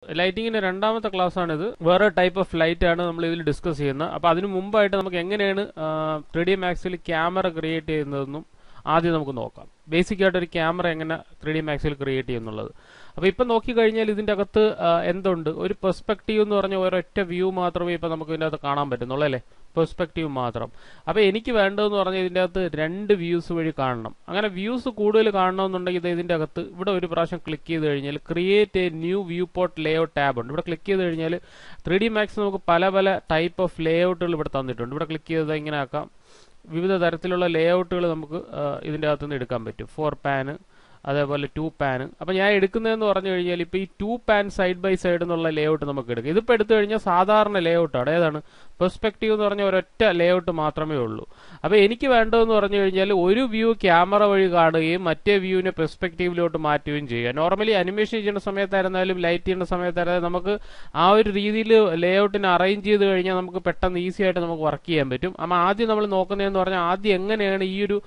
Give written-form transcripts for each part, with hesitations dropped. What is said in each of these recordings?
ലൈറ്റിങ്ങിന്റെ രണ്ടാമത്തെ ക്ലാസ് ആണിത്. വേറെ ടൈപ്പ് ഓഫ് ലൈറ്റ് ആണ് നമ്മൾ ഇതിൽ ഡിസ്കസ് ചെയ്യുന്നത്. അപ്പോൾ അതിന് മുമ്പായിട്ട് നമുക്ക് എങ്ങനെയാണ് 3D Maxൽ ക്യാമറ ക്രിയേറ്റ് ചെയ്യുന്നതെന്നും ആദ്യം നമുക്ക് നോക്കാം. ബേസിക് ആയിട്ട് ഒരു ക്യാമറ എങ്ങനെ 3D Maxൽ ക്രിയേറ്റ് ചെയ്യുന്നുള്ളത്. അപ്പോൾ ഇപ്പം നോക്കിക്കഴിഞ്ഞാൽ ഇതിൻ്റെ അകത്ത് എന്തുണ്ട്, ഒരു പെർസ്പെക്റ്റീവ് എന്ന് പറഞ്ഞ ഒരൊറ്റ വ്യൂ മാത്രമേ ഇപ്പം നമുക്ക് ഇതിൻ്റെ അകത്ത് കാണാൻ പറ്റുന്നുള്ളൂ അല്ലേ, പെർസ്പെക്റ്റീവ് മാത്രം. അപ്പോൾ എനിക്ക് വേണ്ടതെന്ന് പറഞ്ഞാൽ ഇതിൻ്റെ അകത്ത് 2 വ്യൂസ് വഴി കാണണം. അങ്ങനെ വ്യൂസ് കൂടുതൽ കാണണമെന്നുണ്ടെങ്കിൽ ഇതിൻ്റെ അകത്ത് ഇവിടെ ഒരു പ്രാവശ്യം ക്ലിക്ക് ചെയ്ത് കഴിഞ്ഞാൽ create a new view port layout tab ഉണ്ട്. ഇവിടെ ക്ലിക്ക് ചെയ്ത് കഴിഞ്ഞാൽ 3D Max നമുക്ക് പല പല ടൈപ്പ് ഓഫ് ലേഔട്ടുകൾ ഇവിടെ തന്നിട്ടുണ്ട്. ഇവിടെ ക്ലിക്ക് ചെയ്ത് ഇങ്ങനെ ആക്കാം. വിവിധ തരത്തിലുള്ള ലേഔട്ടുകൾ നമുക്ക് ഇതിൻ്റെ അകത്തുനിന്ന് എടുക്കാൻ പറ്റും. 4 പാൻ, അതേപോലെ 2 പാൻ. അപ്പോൾ ഞാൻ എടുക്കുന്നതെന്ന് പറഞ്ഞു കഴിഞ്ഞാൽ ഇപ്പോൾ ഈ 2 പാൻ സൈഡ് ബൈ സൈഡ് എന്നുള്ള ലേഔട്ട് നമുക്ക് എടുക്കാം. ഇതിപ്പോൾ എടുത്തു കഴിഞ്ഞാൽ സാധാരണ ലേഔട്ടാണ്. ഏതാണ്, പെർസ്പെക്റ്റീവ് എന്ന് പറഞ്ഞാൽ ഒരൊറ്റ ലേഔട്ട് മാത്രമേ ഉള്ളൂ. അപ്പോൾ എനിക്ക് വേണ്ടതെന്ന് പറഞ്ഞു കഴിഞ്ഞാൽ ഒരു വ്യൂ ക്യാമറ വഴി കാണുകയും മറ്റേ വ്യൂവിനെ പെർസ്പെക്റ്റീവിലോട്ട് മാറ്റുകയും ചെയ്യുക. നോർമലി അനിമേഷൻ ചെയ്യുന്ന സമയത്തായിരുന്നാലും ലൈറ്റ് ചെയ്യുന്ന സമയത്തായിരുന്നാലും നമുക്ക് ആ ഒരു രീതിയിൽ ലേഔട്ടിനെ അറേഞ്ച് ചെയ്ത് കഴിഞ്ഞാൽ നമുക്ക് പെട്ടെന്ന് ഈസി ആയിട്ട് നമുക്ക് വർക്ക് ചെയ്യാൻ പറ്റും. അപ്പോൾ ആദ്യം നമ്മൾ നോക്കുന്നതെന്ന് പറഞ്ഞാൽ ആദ്യം എങ്ങനെയാണ്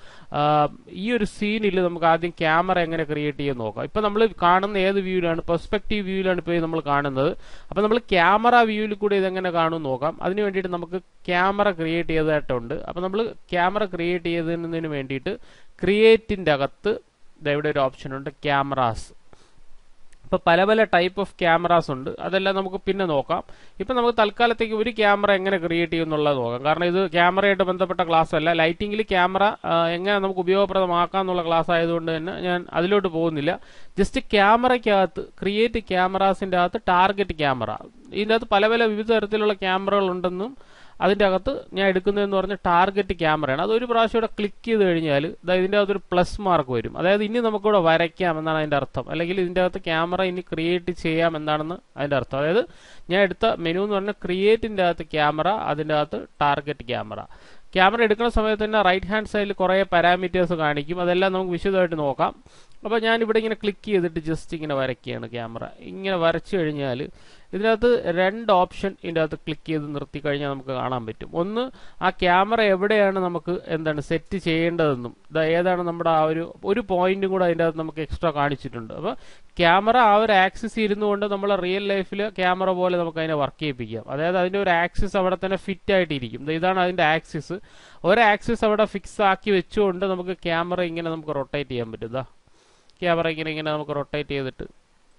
ഈ ഒരു സീനിൽ നമുക്ക് ആദ്യം ക്യാമറ എങ്ങനെ ക്രിയേറ്റ് ചെയ്യാൻ നോക്കാം. ഇപ്പം നമ്മൾ കാണുന്ന ഏത് വ്യൂവിലാണ്, പെർസ്പെക്റ്റീവ് വ്യൂവിലാണ് ഇപ്പോൾ നമ്മൾ കാണുന്നത്. അപ്പോൾ നമ്മൾ ക്യാമറ വ്യൂവിൽ കൂടി ഇതെങ്ങനെ കാണുമെന്ന് നോക്കാം. അതിന് വേണ്ടിയിട്ട് നമുക്ക് ക്യാമറ ക്രിയേറ്റ് ചെയ്തതായിട്ടുണ്ട്. അപ്പോൾ നമ്മൾ ക്യാമറ ക്രിയേറ്റ് ചെയ്തതിന് വേണ്ടിയിട്ട് ക്രിയേറ്റിൻ്റെ അകത്ത് ഇവിടെ ഒരു ഓപ്ഷൻ ഉണ്ട്, ക്യാമറാസ്. ഇപ്പോൾ പല പല ടൈപ്പ് ഓഫ് ക്യാമറാസ് ഉണ്ട്. അതെല്ലാം നമുക്ക് പിന്നെ നോക്കാം. ഇപ്പം നമുക്ക് തൽക്കാലത്തേക്ക് ഒരു ക്യാമറ എങ്ങനെ ക്രിയേറ്റ് ചെയ്യുമെന്നുള്ളത് നോക്കാം. കാരണം ഇത് ക്യാമറയായിട്ട് ബന്ധപ്പെട്ട ക്ലാസ് അല്ല. ലൈറ്റിങ്ങിൽ ക്യാമറ എങ്ങനെ നമുക്ക് ഉപയോഗപ്രദമാക്കാം എന്നുള്ള ക്ലാസ് ആയതുകൊണ്ട് തന്നെ ഞാൻ അതിലോട്ട് പോകുന്നില്ല. ജസ്റ്റ് ക്യാമറയ്ക്കകത്ത് ക്രിയേറ്റ് ക്യാമറാസിൻ്റെ അകത്ത് ടാർഗറ്റ് ക്യാമറ, ഇതിൻ്റെ അകത്ത് പല പല വിവിധ തരത്തിലുള്ള ക്യാമറകൾ ഉണ്ടെന്നും അതിൻ്റെ അകത്ത് ഞാൻ എടുക്കുന്നതെന്ന് പറഞ്ഞാൽ ടാർഗറ്റ് ക്യാമറയാണ്. അതൊരു പ്രാവശ്യം ഇവിടെ ക്ലിക്ക് ചെയ്ത് കഴിഞ്ഞാൽ ഇതിൻ്റെ അകത്തൊരു പ്ലസ് മാർക്ക് വരും. അതായത് ഇനി നമുക്കിവിടെ വരയ്ക്കാം എന്നാണ് അതിൻ്റെ അർത്ഥം. അല്ലെങ്കിൽ ഇതിൻ്റെ അകത്ത് ക്യാമറ ഇനി ക്രിയേറ്റ് ചെയ്യാം എന്നാണെന്ന് അതിൻ്റെ അർത്ഥം. അതായത് ഞാൻ എടുത്ത മെനു എന്ന് പറഞ്ഞാൽ ക്രിയേറ്റിൻ്റെ അകത്ത് ക്യാമറ, അതിൻ്റെ അകത്ത് ടാർഗറ്റ് ക്യാമറ. ക്യാമറ എടുക്കുന്ന സമയത്ത് തന്നെ റൈറ്റ് ഹാൻഡ് സൈഡിൽ കുറേ പാരാമീറ്റേഴ്സ് കാണിക്കും. അതെല്ലാം നമുക്ക് വിശദമായിട്ട് നോക്കാം. അപ്പോൾ ഞാനിവിടെ ഇങ്ങനെ ക്ലിക്ക് ചെയ്തിട്ട് ജസ്റ്റ് ഇങ്ങനെ വരയ്ക്കുകയാണ് ക്യാമറ. ഇങ്ങനെ വരച്ചു കഴിഞ്ഞാൽ ഇതിനകത്ത് 2 ഓപ്ഷൻ ഇതിൻ്റെ അകത്ത് ക്ലിക്ക് ചെയ്ത് നിർത്തി കഴിഞ്ഞാൽ നമുക്ക് കാണാൻ പറ്റും. ഒന്ന്, ആ ക്യാമറ എവിടെയാണ് നമുക്ക് സെറ്റ് ചെയ്യേണ്ടതെന്നും ഏതാണ് നമ്മുടെ ആ ഒരു പോയിന്റും കൂടെ അതിൻ്റെ അകത്ത് നമുക്ക് എക്സ്ട്രാ കാണിച്ചിട്ടുണ്ട്. അപ്പോൾ ക്യാമറ ആ ഒരു ആക്സിസ് ഇരുന്നുകൊണ്ട് നമ്മൾ റിയൽ ലൈഫിൽ ക്യാമറ പോലെ നമുക്ക് അതിനെ വർക്ക് ചെയ്യിപ്പിക്കാം. അതായത് അതിൻ്റെ ഒരു ആക്സിസ് അവിടെ തന്നെ ഫിറ്റ് ആയിട്ടിരിക്കും. ഇതാണ് അതിൻ്റെ ആക്സിസ്. ഒരു ആക്സിസ് അവിടെ ഫിക്സ് ആക്കി വെച്ചുകൊണ്ട് നമുക്ക് ക്യാമറ ഇങ്ങനെ നമുക്ക് റൊട്ടേറ്റ് ചെയ്യാൻ പറ്റും. ക്യാമറ ഇങ്ങനെ നമുക്ക് റൊട്ടേറ്റ് ചെയ്തിട്ട്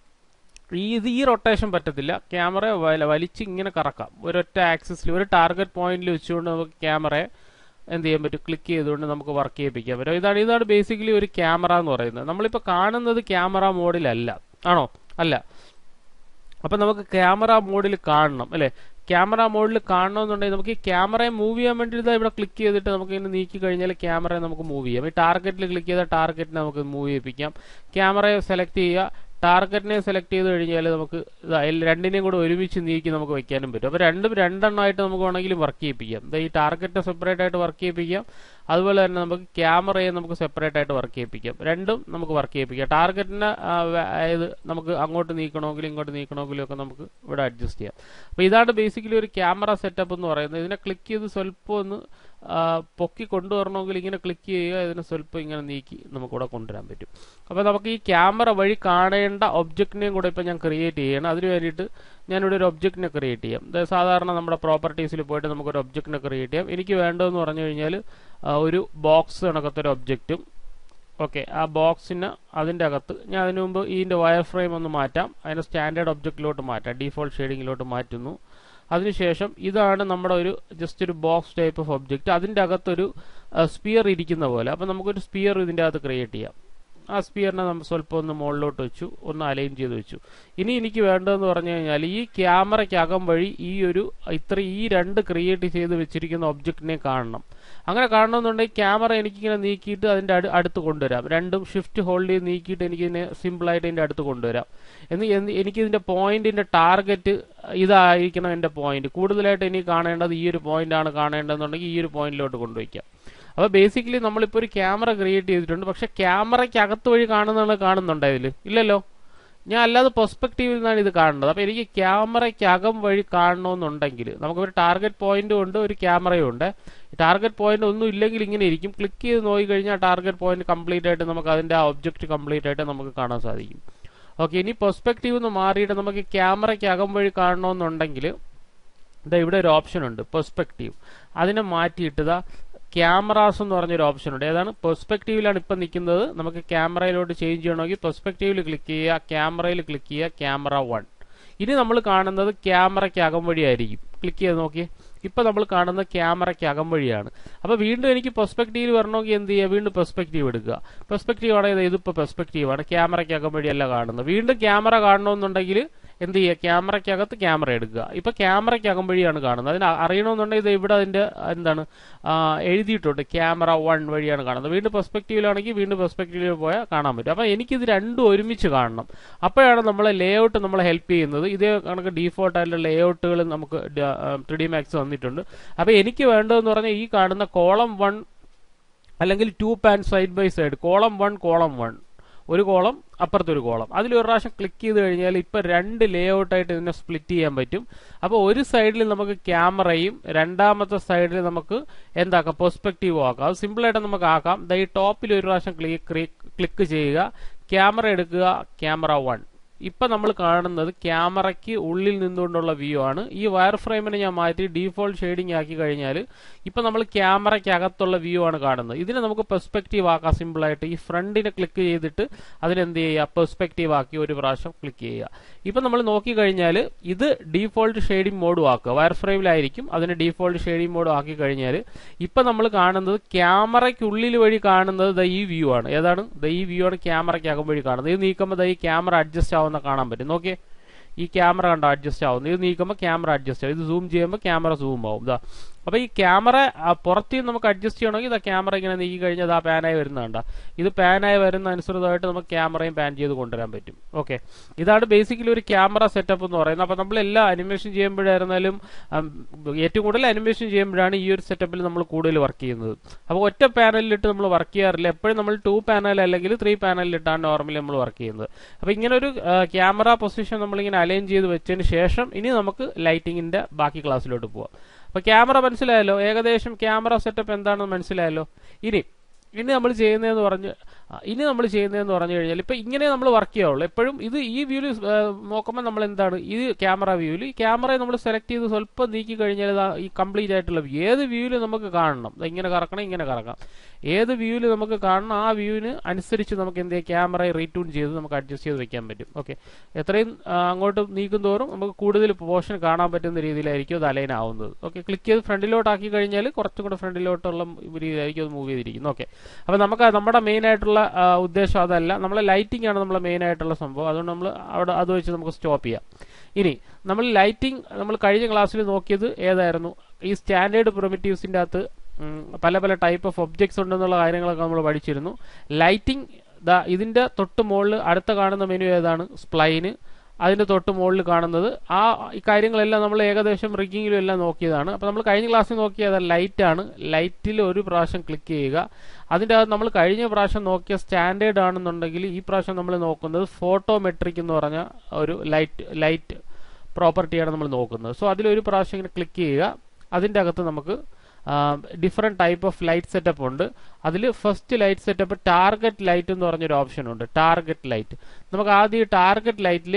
ഈ റൊട്ടേഷൻ പറ്റത്തില്ല. ക്യാമറ വലിച്ച് ഇങ്ങനെ കറക്കാം. ഒരൊറ്റ ആക്സിസിൽ ഒരു ടാർഗറ്റ് പോയിന്റിൽ വെച്ചുകൊണ്ട് നമുക്ക് ക്യാമറയെ എന്ത് ചെയ്യാൻ പറ്റും, ക്ലിക്ക് ചെയ്തുകൊണ്ട് നമുക്ക് വർക്ക് ചെയ്യിപ്പിക്കാൻ പറ്റും. ഇതാണ് ബേസിക്കലി ഒരു ക്യാമറ എന്ന് പറയുന്നത്. നമ്മളിപ്പോൾ കാണുന്നത് ക്യാമറ മോഡിലല്ല, ആണോ? അല്ല. അപ്പം നമുക്ക് ക്യാമറ മോഡിൽ കാണണം അല്ലേ? ക്യാമറ മോഡിൽ കാണണമെന്നുണ്ടെങ്കിൽ നമുക്ക് ഈ ക്യാമറയെ മൂവ് ചെയ്യാൻ വേണ്ടിയിട്ട് ഇവിടെ ക്ലിക്ക് ചെയ്തിട്ട് നമുക്ക് ഇങ്ങനെ നീക്കി കഴിഞ്ഞാൽ ക്യാമറയെ നമുക്ക് മൂവ് ചെയ്യാം. ഈ ടാർഗറ്റിൽ ക്ലിക്ക് ചെയ്താൽ ടാർഗറ്റിനെ നമുക്ക് മൂവ് ചെയ്യിപ്പിക്കാം. ക്യാമറയെ സെലക്ട് ചെയ്യുക, ടാർഗറ്റിനെ സെലക്ട് ചെയ്ത് കഴിഞ്ഞാൽ നമുക്ക് രണ്ടിനെയും കൂടെ ഒരുമിച്ച് നീക്കി നമുക്ക് വയ്ക്കാനും പറ്റും. അപ്പോൾ രണ്ടെണ്ണമായിട്ട് നമുക്ക് വേണമെങ്കിലും വർക്ക് ചെയ്യിപ്പിക്കാം. ഈ ടാർഗറ്റിനെ സെപ്പറേറ്റ് ആയിട്ട് വർക്ക് ചെയ്യിപ്പിക്കാം. അതുപോലെ തന്നെ നമുക്ക് ക്യാമറയെ നമുക്ക് സെപ്പറേറ്റ് ആയിട്ട് വർക്ക് ചെയ്യിപ്പിക്കാം. രണ്ടും നമുക്ക് വർക്ക് ചെയ്യിപ്പിക്കാം. ടാർഗറ്റിനെ നമുക്ക് അങ്ങോട്ട് നീക്കണമെങ്കിലും ഇങ്ങോട്ട് നീക്കണമെങ്കിലും ഒക്കെ നമുക്ക് ഇവിടെ അഡ്ജസ്റ്റ് ചെയ്യാം. അപ്പോൾ ഇതാണ് ബേസിക്കലി ഒരു ക്യാമറ സെറ്റപ്പ് എന്ന് പറയുന്നത്. ഇതിനെ ക്ലിക്ക് ചെയ്ത് സ്വല്പം ഒന്ന് പൊക്കി കൊണ്ടുവരണമെങ്കിൽ ഇങ്ങനെ ക്ലിക്ക് ചെയ്യുക, ഇതിനെ സ്വല്പം ഇങ്ങനെ നീക്കി നമുക്കിവിടെ കൊണ്ടുവരാൻ പറ്റും. അപ്പോൾ നമുക്ക് ഈ ക്യാമറ വഴി കാണേണ്ട ഒബ്ജക്റ്റിനെയും കൂടെ ഇപ്പോൾ ഞാൻ ക്രിയേറ്റ് ചെയ്യണം. അതിന് വേണ്ടിയിട്ട് ഞാനിവിടെ ഒരു ഒബ്ജക്റ്റിനെ ക്രിയേറ്റ് ചെയ്യാം. സാധാരണ നമ്മുടെ പ്രോപ്പർട്ടീസിൽ പോയിട്ട് നമുക്കൊരു ഒബ്ജക്റ്റിനെ ക്രിയേറ്റ് ചെയ്യാം. എനിക്ക് വേണ്ടതെന്ന് പറഞ്ഞു കഴിഞ്ഞാൽ ഒരു ബോക്സ് കണക്കത്തൊരു ഒബ്ജക്റ്റും, ഓക്കെ, ആ ബോക്സിന് അതിൻ്റെ അകത്ത് ഞാൻ അതിനു മുമ്പ് ഇതിൻ്റെ വയർ ഫ്രെയിം ഒന്ന് മാറ്റാം. അതിൻ്റെ സ്റ്റാൻഡേർഡ് ഒബ്ജക്റ്റിലോട്ട് മാറ്റാം, ഡീഫോൾട്ട് ഷെയ്ഡിങ്ങിലോട്ട് മാറ്റുന്നു. അതിനുശേഷം ഇതാണ് നമ്മുടെ ജസ്റ്റ് ഒരു ബോക്സ് ടൈപ്പ് ഓഫ് ഒബ്ജക്റ്റ്. അതിൻ്റെ അകത്തൊരു സ്പിയർ ഇരിക്കുന്ന പോലെ. അപ്പോൾ നമുക്കൊരു സ്പിയർ ഇതിൻ്റെ അകത്ത് ക്രിയേറ്റ് ചെയ്യാം. ആ സ്പിയറിനെ നമ്മൾ സ്വല്പം ഒന്ന് മുകളിലോട്ട് വെച്ചു, ഒന്ന് അലൈൻ ചെയ്ത് വെച്ചു. ഇനി എനിക്ക് വേണ്ടതെന്ന് പറഞ്ഞു കഴിഞ്ഞാൽ ഈ ക്യാമറയ്ക്കകം വഴി ഈ 2 ക്രിയേറ്റ് ചെയ്ത് വെച്ചിരിക്കുന്ന ഒബ്ജക്റ്റിനെ കാണണം. അങ്ങനെ കാണണമെന്നുണ്ടെങ്കിൽ ക്യാമറ എനിക്കിങ്ങനെ നീക്കിയിട്ട് അതിൻ്റെ അടുത്ത് കൊണ്ടുവരാം. രണ്ടും ഷിഫ്റ്റ് ഹോൾഡ് ചെയ്ത് നീക്കിയിട്ട് എനിക്കിതിനെ സിമ്പിളായിട്ട് ഇതിൻ്റെ അടുത്ത് കൊണ്ടുവരാം. എനിക്കിതിൻ്റെ പോയിന്റിൻ്റെ ടാർഗറ്റ് ഇതായിരിക്കണം എൻ്റെ പോയിന്റ്. കൂടുതലായിട്ട് എനിക്ക് കാണേണ്ടത് ഈ ഒരു പോയിന്റാണ് കാണേണ്ടതെന്നുണ്ടെങ്കിൽ ഈ ഒരു പോയിന്റിലോട്ട് കൊണ്ടുവയ്ക്കാം. അപ്പോൾ ബേസിക്കലി നമ്മളിപ്പോൾ ഒരു ക്യാമറ ക്രിയേറ്റ് ചെയ്തിട്ടുണ്ട്. പക്ഷേ ക്യാമറയ്ക്ക് അകത്ത് വഴി കാണുന്നുണ്ടോ ഇതിൽ? ഇല്ലല്ലോ. ഞാൻ അല്ലാതെ പെർസ്പെക്റ്റീവിൽ നിന്നാണ് ഇത് കാണേണ്ടത്. അപ്പോൾ എനിക്ക് ക്യാമറയ്ക്കകം വഴി കാണണമെന്നുണ്ടെങ്കിൽ നമുക്കൊരു ടാർഗറ്റ് പോയിന്റും ഉണ്ട്, ഒരു ക്യാമറയും ഉണ്ട്. ടാർഗറ്റ് പോയിന്റ് ഒന്നും ഇല്ലെങ്കിൽ ഇങ്ങനെ ഇരിക്കും. ക്ലിക്ക് ചെയ്ത് നോക്കി കഴിഞ്ഞാൽ ടാർഗറ്റ് പോയിന്റ് കംപ്ലീറ്റ് ആയിട്ട് നമുക്ക് അതിൻ്റെ ആ ഒബ്ജക്റ്റ് കംപ്ലീറ്റ് ആയിട്ട് നമുക്ക് കാണാൻ സാധിക്കും. ഓക്കെ, ഇനി പെർസ്പെക്റ്റീവ് എന്ന് മാറിയിട്ട് നമുക്ക് ക്യാമറയ്ക്ക് അകം വഴി കാണണമെന്നുണ്ടെങ്കിൽ ഇതാ ഇവിടെ ഒരു ഓപ്ഷൻ ഉണ്ട്, പെർസ്പെക്റ്റീവ്. അതിനെ മാറ്റിയിട്ട് ഇതാ ക്യാമറാസ് എന്ന് പറഞ്ഞൊരു ഓപ്ഷൻ ഉണ്ട്. ഏതാണ്? പെർസ്പെക്റ്റീവിലാണ് ഇപ്പം നിൽക്കുന്നത്. നമുക്ക് ക്യാമറയിലോട്ട് ചേഞ്ച് ചെയ്യണമെങ്കിൽ പെർസ്പെക്റ്റീവിൽ ക്ലിക്ക് ചെയ്യുക, ക്യാമറയിൽ ക്ലിക്ക് ചെയ്യുക, ക്യാമറ 1. ഇനി നമ്മൾ കാണുന്നത് ക്യാമറയ്ക്ക് അകം വഴിയായിരിക്കും. ക്ലിക്ക് ചെയ്ത് നോക്കി, ഇപ്പം നമ്മൾ കാണുന്നത് ക്യാമറയ്ക്ക് അകം വഴിയാണ്. അപ്പോൾ വീണ്ടും എനിക്ക് പെർസ്പെക്റ്റീവ് വരണമെങ്കിൽ എന്ത് ചെയ്യുക? വീണ്ടും പെർസ്പെക്റ്റീവ് എടുക്കുക. പെർസ്പെക്റ്റീവ് ആണെങ്കിൽ ഇതിപ്പോൾ പെർസ്പെക്റ്റീവാണ്, ക്യാമറയ്ക്ക് അകം വഴിയല്ല കാണുന്നത്. വീണ്ടും ക്യാമറ കാണണമെന്നുണ്ടെങ്കിൽ എന്ത് ചെയ്യുക? ക്യാമറയ്ക്കകത്ത് ക്യാമറ എടുക്കുക. ഇപ്പൊ ക്യാമറയ്ക്ക് അകം വഴിയാണ് കാണുന്നത്. അതിന് അറിയണമെന്നുണ്ടെങ്കിൽ ഇത് ഇവിടെ അതിന്റെ എന്താണ് എഴുതിയിട്ടുണ്ട്, ക്യാമറ 1 വഴിയാണ് കാണുന്നത്. വീണ്ടും പെർസ്പെക്റ്റീവിലാണെങ്കിൽ വീണ്ടും പെർസ്പെക്റ്റീവിൽ പോയാൽ കാണാൻ പറ്റും. അപ്പൊ എനിക്കിത് രണ്ടും ഒരുമിച്ച് കാണണം. അപ്പോഴാണ് നമ്മളെ ലേഔട്ട് നമ്മളെ ഹെൽപ്പ് ചെയ്യുന്നത്. ഇതേ കണക്ക് ഡീഫോൾട്ട് ആയിട്ടുള്ള ലേഔട്ടുകൾ നമുക്ക് 3D Max വന്നിട്ടുണ്ട്. അപ്പൊ എനിക്ക് വേണ്ടതെന്ന് പറഞ്ഞാൽ ഈ കാണുന്ന കോളം 1 അല്ലെങ്കിൽ 2 pane side by side, column 1 column 1, ഒരു കോളം അപ്പുറത്തൊരു കോളം, അതിൽ ഒരു പ്രാവശ്യം ക്ലിക്ക് ചെയ്ത് കഴിഞ്ഞാൽ ഇപ്പം 2 ലേഔട്ടായിട്ട് ഇതിനെ സ്പ്ലിറ്റ് ചെയ്യാൻ പറ്റും. അപ്പോൾ ഒരു സൈഡിൽ നമുക്ക് ക്യാമറയും രണ്ടാമത്തെ സൈഡിൽ നമുക്ക് എന്താക്കാം? പെർസ്പെക്റ്റീവ് ആക്കാം. അത് സിമ്പിളായിട്ട് നമുക്ക് ആക്കാം. ഈ ടോപ്പിൽ ഒരു പ്രാവശ്യം ക്ലിക്ക് ചെയ്യുക, ക്യാമറ എടുക്കുക, ക്യാമറ 1. ഇപ്പൊ നമ്മൾ കാണുന്നത് ക്യാമറയ്ക്ക് ഉള്ളിൽ നിന്നുകൊണ്ടുള്ള വ്യൂ ആണ്. ഈ വയർ ഫ്രെയിമിനെ ഞാൻ മാറ്റി ഡീഫോൾട്ട് ഷെയ്ഡിംഗ് ആക്കി കഴിഞ്ഞാൽ ഇപ്പൊ നമ്മൾ ക്യാമറയ്ക്ക് അകത്തുള്ള വ്യൂ ആണ് കാണുന്നത്. ഇതിനെ നമുക്ക് പെർസ്പെക്റ്റീവ് ആക്കാം സിമ്പിളായിട്ട്. ഈ ഫ്രണ്ടിനെ ക്ലിക്ക് ചെയ്തിട്ട് അതിനെന്ത് ചെയ്യുക? പെർസ്പെക്റ്റീവ് ആക്കി ഒരു പ്രാവശ്യം ക്ലിക്ക് ചെയ്യുക. ഇപ്പൊ നമ്മൾ നോക്കിക്കഴിഞ്ഞാൽ ഇത് ഡീഫോൾട്ട് ഷെയ്ഡിംഗ് മോഡും ആക്കുക. വയർ ഫ്രെയിമിലായിരിക്കും, അതിന് ഡീഫോൾട്ട് ഷെയ്ഡിംഗ് മോഡും ആക്കി കഴിഞ്ഞാൽ ഇപ്പൊ നമ്മൾ കാണുന്നത് ക്യാമറയ്ക്കുള്ളിൽ വഴി കാണുന്നത് ഈ വ്യൂ ആണ്. ഏതാണ്? ഈ വ്യൂ ആണ് ക്യാമറയ്ക്ക് അകം വഴി കാണുന്നത്. ഇത് നീക്കുമ്പോൾ ഈ ക്യാമറ അഡ്ജസ്റ്റ് ആവുന്ന കാണാൻ പറ്റും. നോക്കിയേ, ഈ ക്യാമറ കണ്ടോ അഡ്ജസ്റ്റ് ആവുന്നു. ഇത് നീക്കുമ്പോൾ ക്യാമറ അഡ്ജസ്റ്റ് ആവും. ഇത് സൂം ചെയ്യുമ്പോൾ ക്യാമറ സൂം ആവും. ഇതാ അപ്പൊ ഈ ക്യാമറ പുറത്ത് നമുക്ക് അഡ്ജസ്റ്റ് ചെയ്യണമെങ്കിൽ ഇതാ ക്യാമറ ഇങ്ങനെ നീക്കി കഴിഞ്ഞാൽ ആ പാനായി വരുന്നതാണ്ട. ഇത് പാനായി വരുന്ന അനുസൃതമായിട്ട് നമുക്ക് ക്യാമറയും പാൻ ചെയ്ത് കൊണ്ടുവരാൻ പറ്റും. ഓക്കെ, ഇതാണ് ബേസിക്കലി ഒരു ക്യാമറ സെറ്റപ്പ് എന്ന് പറയുന്നത്. അപ്പൊ നമ്മൾ എല്ലാ അനിമേഷൻ ചെയ്യുമ്പോഴായിരുന്നാലും ഏറ്റവും കൂടുതൽ അനിമേഷൻ ചെയ്യുമ്പോഴാണ് ഈ ഒരു സെറ്റപ്പിൽ നമ്മൾ കൂടുതൽ വർക്ക് ചെയ്യുന്നത്. അപ്പോൾ ഒറ്റ പാനലിലിട്ട് നമ്മൾ വർക്ക് ചെയ്യാറില്ല. എപ്പോഴും നമ്മൾ 2 പാനൽ അല്ലെങ്കിൽ 3 പാനലിലിട്ടാണ് നോർമലി നമ്മൾ വർക്ക് ചെയ്യുന്നത്. അപ്പൊ ഇങ്ങനെ ഒരു ക്യാമറ പൊസിഷൻ നമ്മളിങ്ങനെ അലൈൻ ചെയ്ത് വെച്ചതിന് ശേഷം ഇനി നമുക്ക് ലൈറ്റിങ്ങിന്റെ ബാക്കി ക്ലാസ്സിലോട്ട് പോവാം. അപ്പൊ ക്യാമറ മനസ്സിലായല്ലോ, ഏകദേശം ക്യാമറ സെറ്റപ്പ് എന്താണെന്ന് മനസ്സിലായല്ലോ. ഇനി നമ്മൾ ചെയ്യുന്നതെന്ന് പറഞ്ഞു കഴിഞ്ഞാൽ ഇപ്പൊ ഇങ്ങനെ നമ്മൾ വർക്ക് ചെയ്യാവുള്ളൂ. എപ്പോഴും ഈ വ്യൂവിൽ നോക്കുമ്പോൾ നമ്മൾ എന്താണ് ഈ ക്യാമറ വ്യൂവിൽ ഈ ക്യാമറയെ നമ്മൾ സെലക്ട് ചെയ്ത് സ്വല്പം നീക്കി കഴിഞ്ഞാൽ ഈ കംപ്ലീറ്റ് ആയിട്ടുള്ള വ്യൂ ഏത് വ്യൂവിൽ നമുക്ക് കാണണം, ഇങ്ങനെ കറക്കണം, ഇങ്ങനെ കറക്കാം, ഏത് വ്യൂവിൽ നമുക്ക് കാണണം ആ വ്യൂവിന് അനുസരിച്ച് നമുക്ക് എന്ത് ചെയ്യാം? ക്യാമറയെ റീട്യൂൺ ചെയ്ത് നമുക്ക് അഡ്ജസ്റ്റ് ചെയ്ത് വെക്കാൻ പറ്റും. ഓക്കെ, എത്രയും അങ്ങോട്ട് നീക്കും തോറും നമുക്ക് കൂടുതൽ പോർഷൻ കാണാൻ പറ്റുന്ന രീതിയിലായിരിക്കും അത് അലൈൻ ആവുന്നത്. ഓക്കെ, ക്ലിക്ക് ചെയ്ത് ഫ്രണ്ടിലോട്ട് ആക്കി കഴിഞ്ഞാൽ കുറച്ചും കൂടെ ഫ്രണ്ടിലോട്ടുള്ള രീതിയിലായിരിക്കും അത് മൂവ് ചെയ്തിരിക്കുന്നത്. ഓക്കെ, അപ്പൊ നമുക്ക് നമ്മുടെ മെയിൻ ആയിട്ടുള്ള ഉദ്ദേശം അതല്ല, നമ്മളെ ലൈറ്റിംഗ് ആണ് നമ്മളെ മെയിൻ ആയിട്ടുള്ള സംഭവം. അതുകൊണ്ട് നമ്മൾ അവിടെ അത് വെച്ച് നമുക്ക് സ്റ്റോപ്പ് ചെയ്യാം. ഇനി നമ്മൾ ലൈറ്റിംഗ് നമ്മൾ കഴിഞ്ഞ ക്ലാസ്സിൽ നോക്കിയത് ഏതായിരുന്നു? ഈ സ്റ്റാൻഡേർഡ് പ്രിമിറ്റീവ്സിന്റെ അകത്ത് പല പല ടൈപ്പ് ഓഫ് ഒബ്ജക്ട്സ് ഉണ്ടെന്നുള്ള കാര്യങ്ങളൊക്കെ നമ്മൾ പഠിച്ചിരുന്നു. ലൈറ്റിംഗ് ഇതിന്റെ തൊട്ട് മുകളിൽ അടുത്ത കാണുന്ന മെനു ഏതാണ്? സ്പ്ലൈന്. അതിന്റെ തൊട്ട് മുകളിൽ കാണുന്നത് ഈ കാര്യങ്ങളെല്ലാം നമ്മൾ ഏകദേശം റിഗിങ്ങിലും എല്ലാം നോക്കിയതാണ്. അപ്പോൾ നമ്മൾ കഴിഞ്ഞ ക്ലാസ്സിൽ നോക്കിയത് ലൈറ്റ് ആണ്. ലൈറ്റിൽ ഒരു പ്രാവശ്യം ക്ലിക്ക് ചെയ്യുക. അതിൻ്റെ അകത്ത് നമ്മൾ കഴിഞ്ഞ പ്രാവശ്യം നോക്കിയ സ്റ്റാൻഡേർഡ് ആണെന്നുണ്ടെങ്കിൽ ഈ പ്രാവശ്യം നമ്മൾ നോക്കുന്നത് ഫോട്ടോമെട്രിക് എന്ന് പറഞ്ഞ ഒരു ലൈറ്റ് പ്രോപ്പർട്ടിയാണ് നമ്മൾ നോക്കുന്നത്. സോ അതിലൊരു പ്രാവശ്യം ഇങ്ങനെ ക്ലിക്ക് ചെയ്യുക. അതിൻ്റെ അകത്ത് നമുക്ക് different type of light setup ഉണ്ട്. അതിൽ first light setup target light എന്ന് പറഞ്ഞൊരു ഓപ്ഷൻ ഉണ്ട്. ടാർഗറ്റ് ലൈറ്റ് നമുക്ക് ആദ്യം ഈ ടാർഗറ്റ് ലൈറ്റിൽ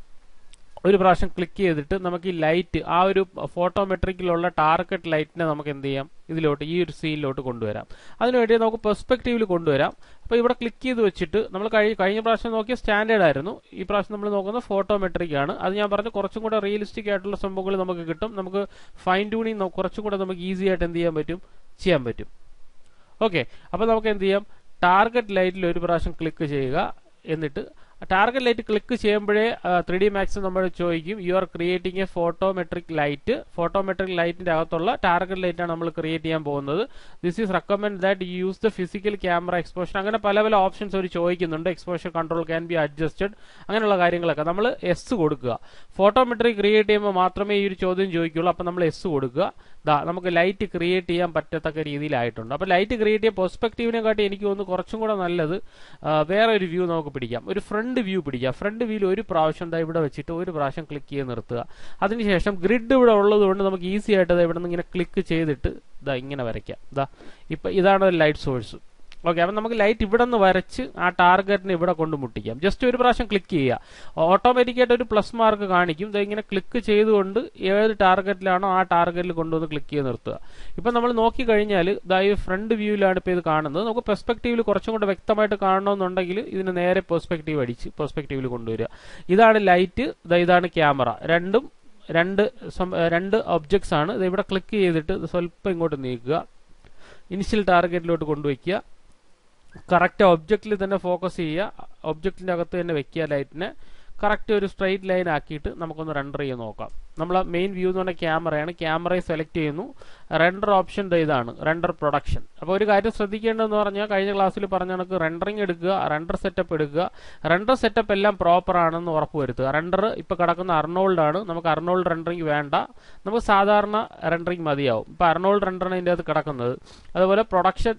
ഒരു പ്രാവശ്യം ക്ലിക്ക് ചെയ്തിട്ട് നമുക്ക് ഈ ലൈറ്റ് ആ ഒരു ഫോട്ടോമെട്രിക്കിലുള്ള ടാർഗറ്റ് ലൈറ്റിനെ നമുക്ക് എന്ത് ചെയ്യാം? ഇതിലോട്ട് ഈ ഒരു സീനിലോട്ട് കൊണ്ടുവരാം. അതിനുവേണ്ടി നമുക്ക് പെർസ്പെക്റ്റീവിൽ കൊണ്ടുവരാം. അപ്പോൾ ഇവിടെ ക്ലിക്ക് ചെയ്ത് വെച്ചിട്ട് നമ്മൾ കഴിഞ്ഞ പ്രാവശ്യം നോക്കിയ സ്റ്റാൻഡേർഡ് ആയിരുന്നു. ഈ പ്രാവശ്യം നമ്മൾ നോക്കുന്നത് ഫോട്ടോമെട്രിക് ആണ്. അത് ഞാൻ പറഞ്ഞു കുറച്ചും കൂടെ റിയലിസ്റ്റിക് ആയിട്ടുള്ള സംഭവങ്ങൾ നമുക്ക് കിട്ടും. നമുക്ക് ഫൈൻ ട്യൂണിങ് കുറച്ചും കൂടെ നമുക്ക് ഈസി ആയിട്ട് എന്ത് ചെയ്യാൻ പറ്റും. ഓക്കെ, അപ്പോൾ നമുക്ക് എന്ത് ചെയ്യാം? ടാർഗറ്റ് ലൈറ്റിൽ ഒരു പ്രാവശ്യം ക്ലിക്ക് ചെയ്യുക. എന്നിട്ട് ടാർഗറ്റ് ലൈറ്റ് ക്ലിക്ക് ചെയ്യുമ്പോഴേ 3D Max നമ്മൾ ചോദിക്കും you are creating a photometric light. Photometric ലൈറ്റിന്റെ അകത്തുള്ള ടാർഗറ്റ് ലൈറ്റ് ആണ് നമ്മൾ ക്രിയേറ്റ് ചെയ്യാൻ പോകുന്നത്. This is recommend that you use the physical camera exposure. അങ്ങനെ പല പല ഓപ്ഷൻസ് അവർ ചോദിക്കുന്നുണ്ട്. Exposure control can be adjusted, അങ്ങനെയുള്ള കാര്യങ്ങളൊക്കെ നമ്മൾ എസ് കൊടുക്കുക. ഫോട്ടോമെട്രിക് ക്രിയേറ്റ് ചെയ്യുമ്പോൾ മാത്രമേ ഈ ഒരു ചോദ്യം ചോദിക്കുള്ളൂ. അപ്പം നമ്മൾ എസ് കൊടുക്കുക. നമുക്ക് ലൈറ്റ് ക്രിയേറ്റ് ചെയ്യാൻ പറ്റത്തക്ക രീതിയിലായിട്ടുണ്ട്. അപ്പോൾ ലൈറ്റ് ക്രിയേറ്റ് ചെയ്യാൻ പെർസ്പെക്റ്റീവിനെ കാട്ടി എനിക്ക് തോന്നുന്നു കുറച്ചും കൂടെ നല്ലത് വേറെ ഒരു വ്യൂ നമുക്ക് പിടിക്കാം. ഒരു ഫ്രണ്ട് വ്യൂ പിടിക്കുക. ഫ്രണ്ട് വ്യൂവിൽ ഒരു പ്രാവശ്യം ഇവിടെ വെച്ചിട്ട് ഒരു പ്രാവശ്യം ക്ലിക്ക് ചെയ്ത് നിർത്തുക. അതിനുശേഷം ഗ്രിഡ് ഇവിടെ ഉള്ളത് കൊണ്ട് നമുക്ക് ഈസി ആയിട്ട് ഇവിടെ നിന്ന് ഇങ്ങനെ ക്ലിക്ക് ചെയ്തിട്ട് ഇങ്ങനെ വരയ്ക്കാം. ഇതാണ് ഒരു ലൈറ്റ് സോഴ്സ്. ഓക്കെ, അപ്പം നമുക്ക് ലൈറ്റ് ഇവിടെ നിന്ന് വരച്ച് ആ ടാർഗറ്റിനെ ഇവിടെ കൊണ്ട് മുട്ടിക്കാം. ജസ്റ്റ് ഒരു പ്രാവശ്യം ക്ലിക്ക് ചെയ്യുക, ഓട്ടോമാറ്റിക്കായിട്ട് ഒരു പ്ലസ് മാർക്ക് കാണിക്കും. ഇത് ഇങ്ങനെ ക്ലിക്ക് ചെയ്തുകൊണ്ട് ഏത് ടാർഗറ്റിലാണോ ആ ടാർഗറ്റിൽ കൊണ്ടുവന്ന് ക്ലിക്ക് ചെയ്ത് നിർത്തുക. ഇപ്പം നമ്മൾ നോക്കി കഴിഞ്ഞാൽ ഈ ഫ്രണ്ട് വ്യൂവിലാണ് ഇപ്പോൾ ഇത് കാണുന്നത്. നമുക്ക് പെർസ്പെക്റ്റീവിൽ കുറച്ചും കൂടെ വ്യക്തമായിട്ട് കാണണമെന്നുണ്ടെങ്കിൽ ഇതിന് നേരെ പെർസ്പെക്റ്റീവ് അടിച്ച് പെർസ്പെക്റ്റീവിൽ കൊണ്ടുവരിക. ഇതാണ് ലൈറ്റ്, ഇതാണ് ക്യാമറ, രണ്ട് ഒബ്ജക്ട്സ് ആണ്. ഇത് ഇവിടെ ക്ലിക്ക് ചെയ്തിട്ട് സ്വല്പം ഇങ്ങോട്ട് നീക്കുക, ഇനിഷ്യൽ ടാർഗറ്റിലോട്ട് കൊണ്ടുവയ്ക്കുക, കറക്റ്റ് ഒബ്ജക്റ്റിൽ തന്നെ ഫോക്കസ് ചെയ്യുക, ഒബ്ജക്റ്റിന്റെ അകത്ത് തന്നെ വെക്കുക ലൈറ്റിനെ, കറക്റ്റ് ഒരു സ്ട്രെയിറ്റ് ലൈൻ ആക്കിയിട്ട് നമുക്കൊന്ന് റെൻഡർ ചെയ്ത് നോക്കാം. നമ്മൾ മെയിൻ വ്യൂ എന്ന് പറഞ്ഞാൽ ക്യാമറയാണ്, ക്യാമറയെ സെലക്ട് ചെയ്യുന്നു. റെൻഡർ ഓപ്ഷൻ ഇതാണ്, റെൻഡർ പ്രൊഡക്ഷൻ. അപ്പോൾ ഒരു കാര്യം ശ്രദ്ധിക്കേണ്ടതെന്ന് പറഞ്ഞാൽ കഴിഞ്ഞ ക്ലാസ്സിൽ പറഞ്ഞ കണക്ക് റെൻഡറിങ് എടുക്കുക, റെൻഡർ സെറ്റപ്പ് എടുക്കുക. റെൻഡർ സെറ്റപ്പ് എല്ലാം പ്രോപ്പർ ആണെന്ന് ഉറപ്പുവരുത്തുക. റെൻഡർ ഇപ്പോൾ കിടക്കുന്ന അർണോൾഡ് ആണ്, നമുക്ക് അർണോൾഡ് റെൻഡറിങ് വേണ്ട, നമുക്ക് സാധാരണ റെൻഡറിങ് മതിയാവും. ഇപ്പോൾ അർണോൾഡ് റെൻഡറാണ് ഇതിൻ്റെ അകത്ത് കിടക്കുന്നത്. അതുപോലെ പ്രൊഡക്ഷൻ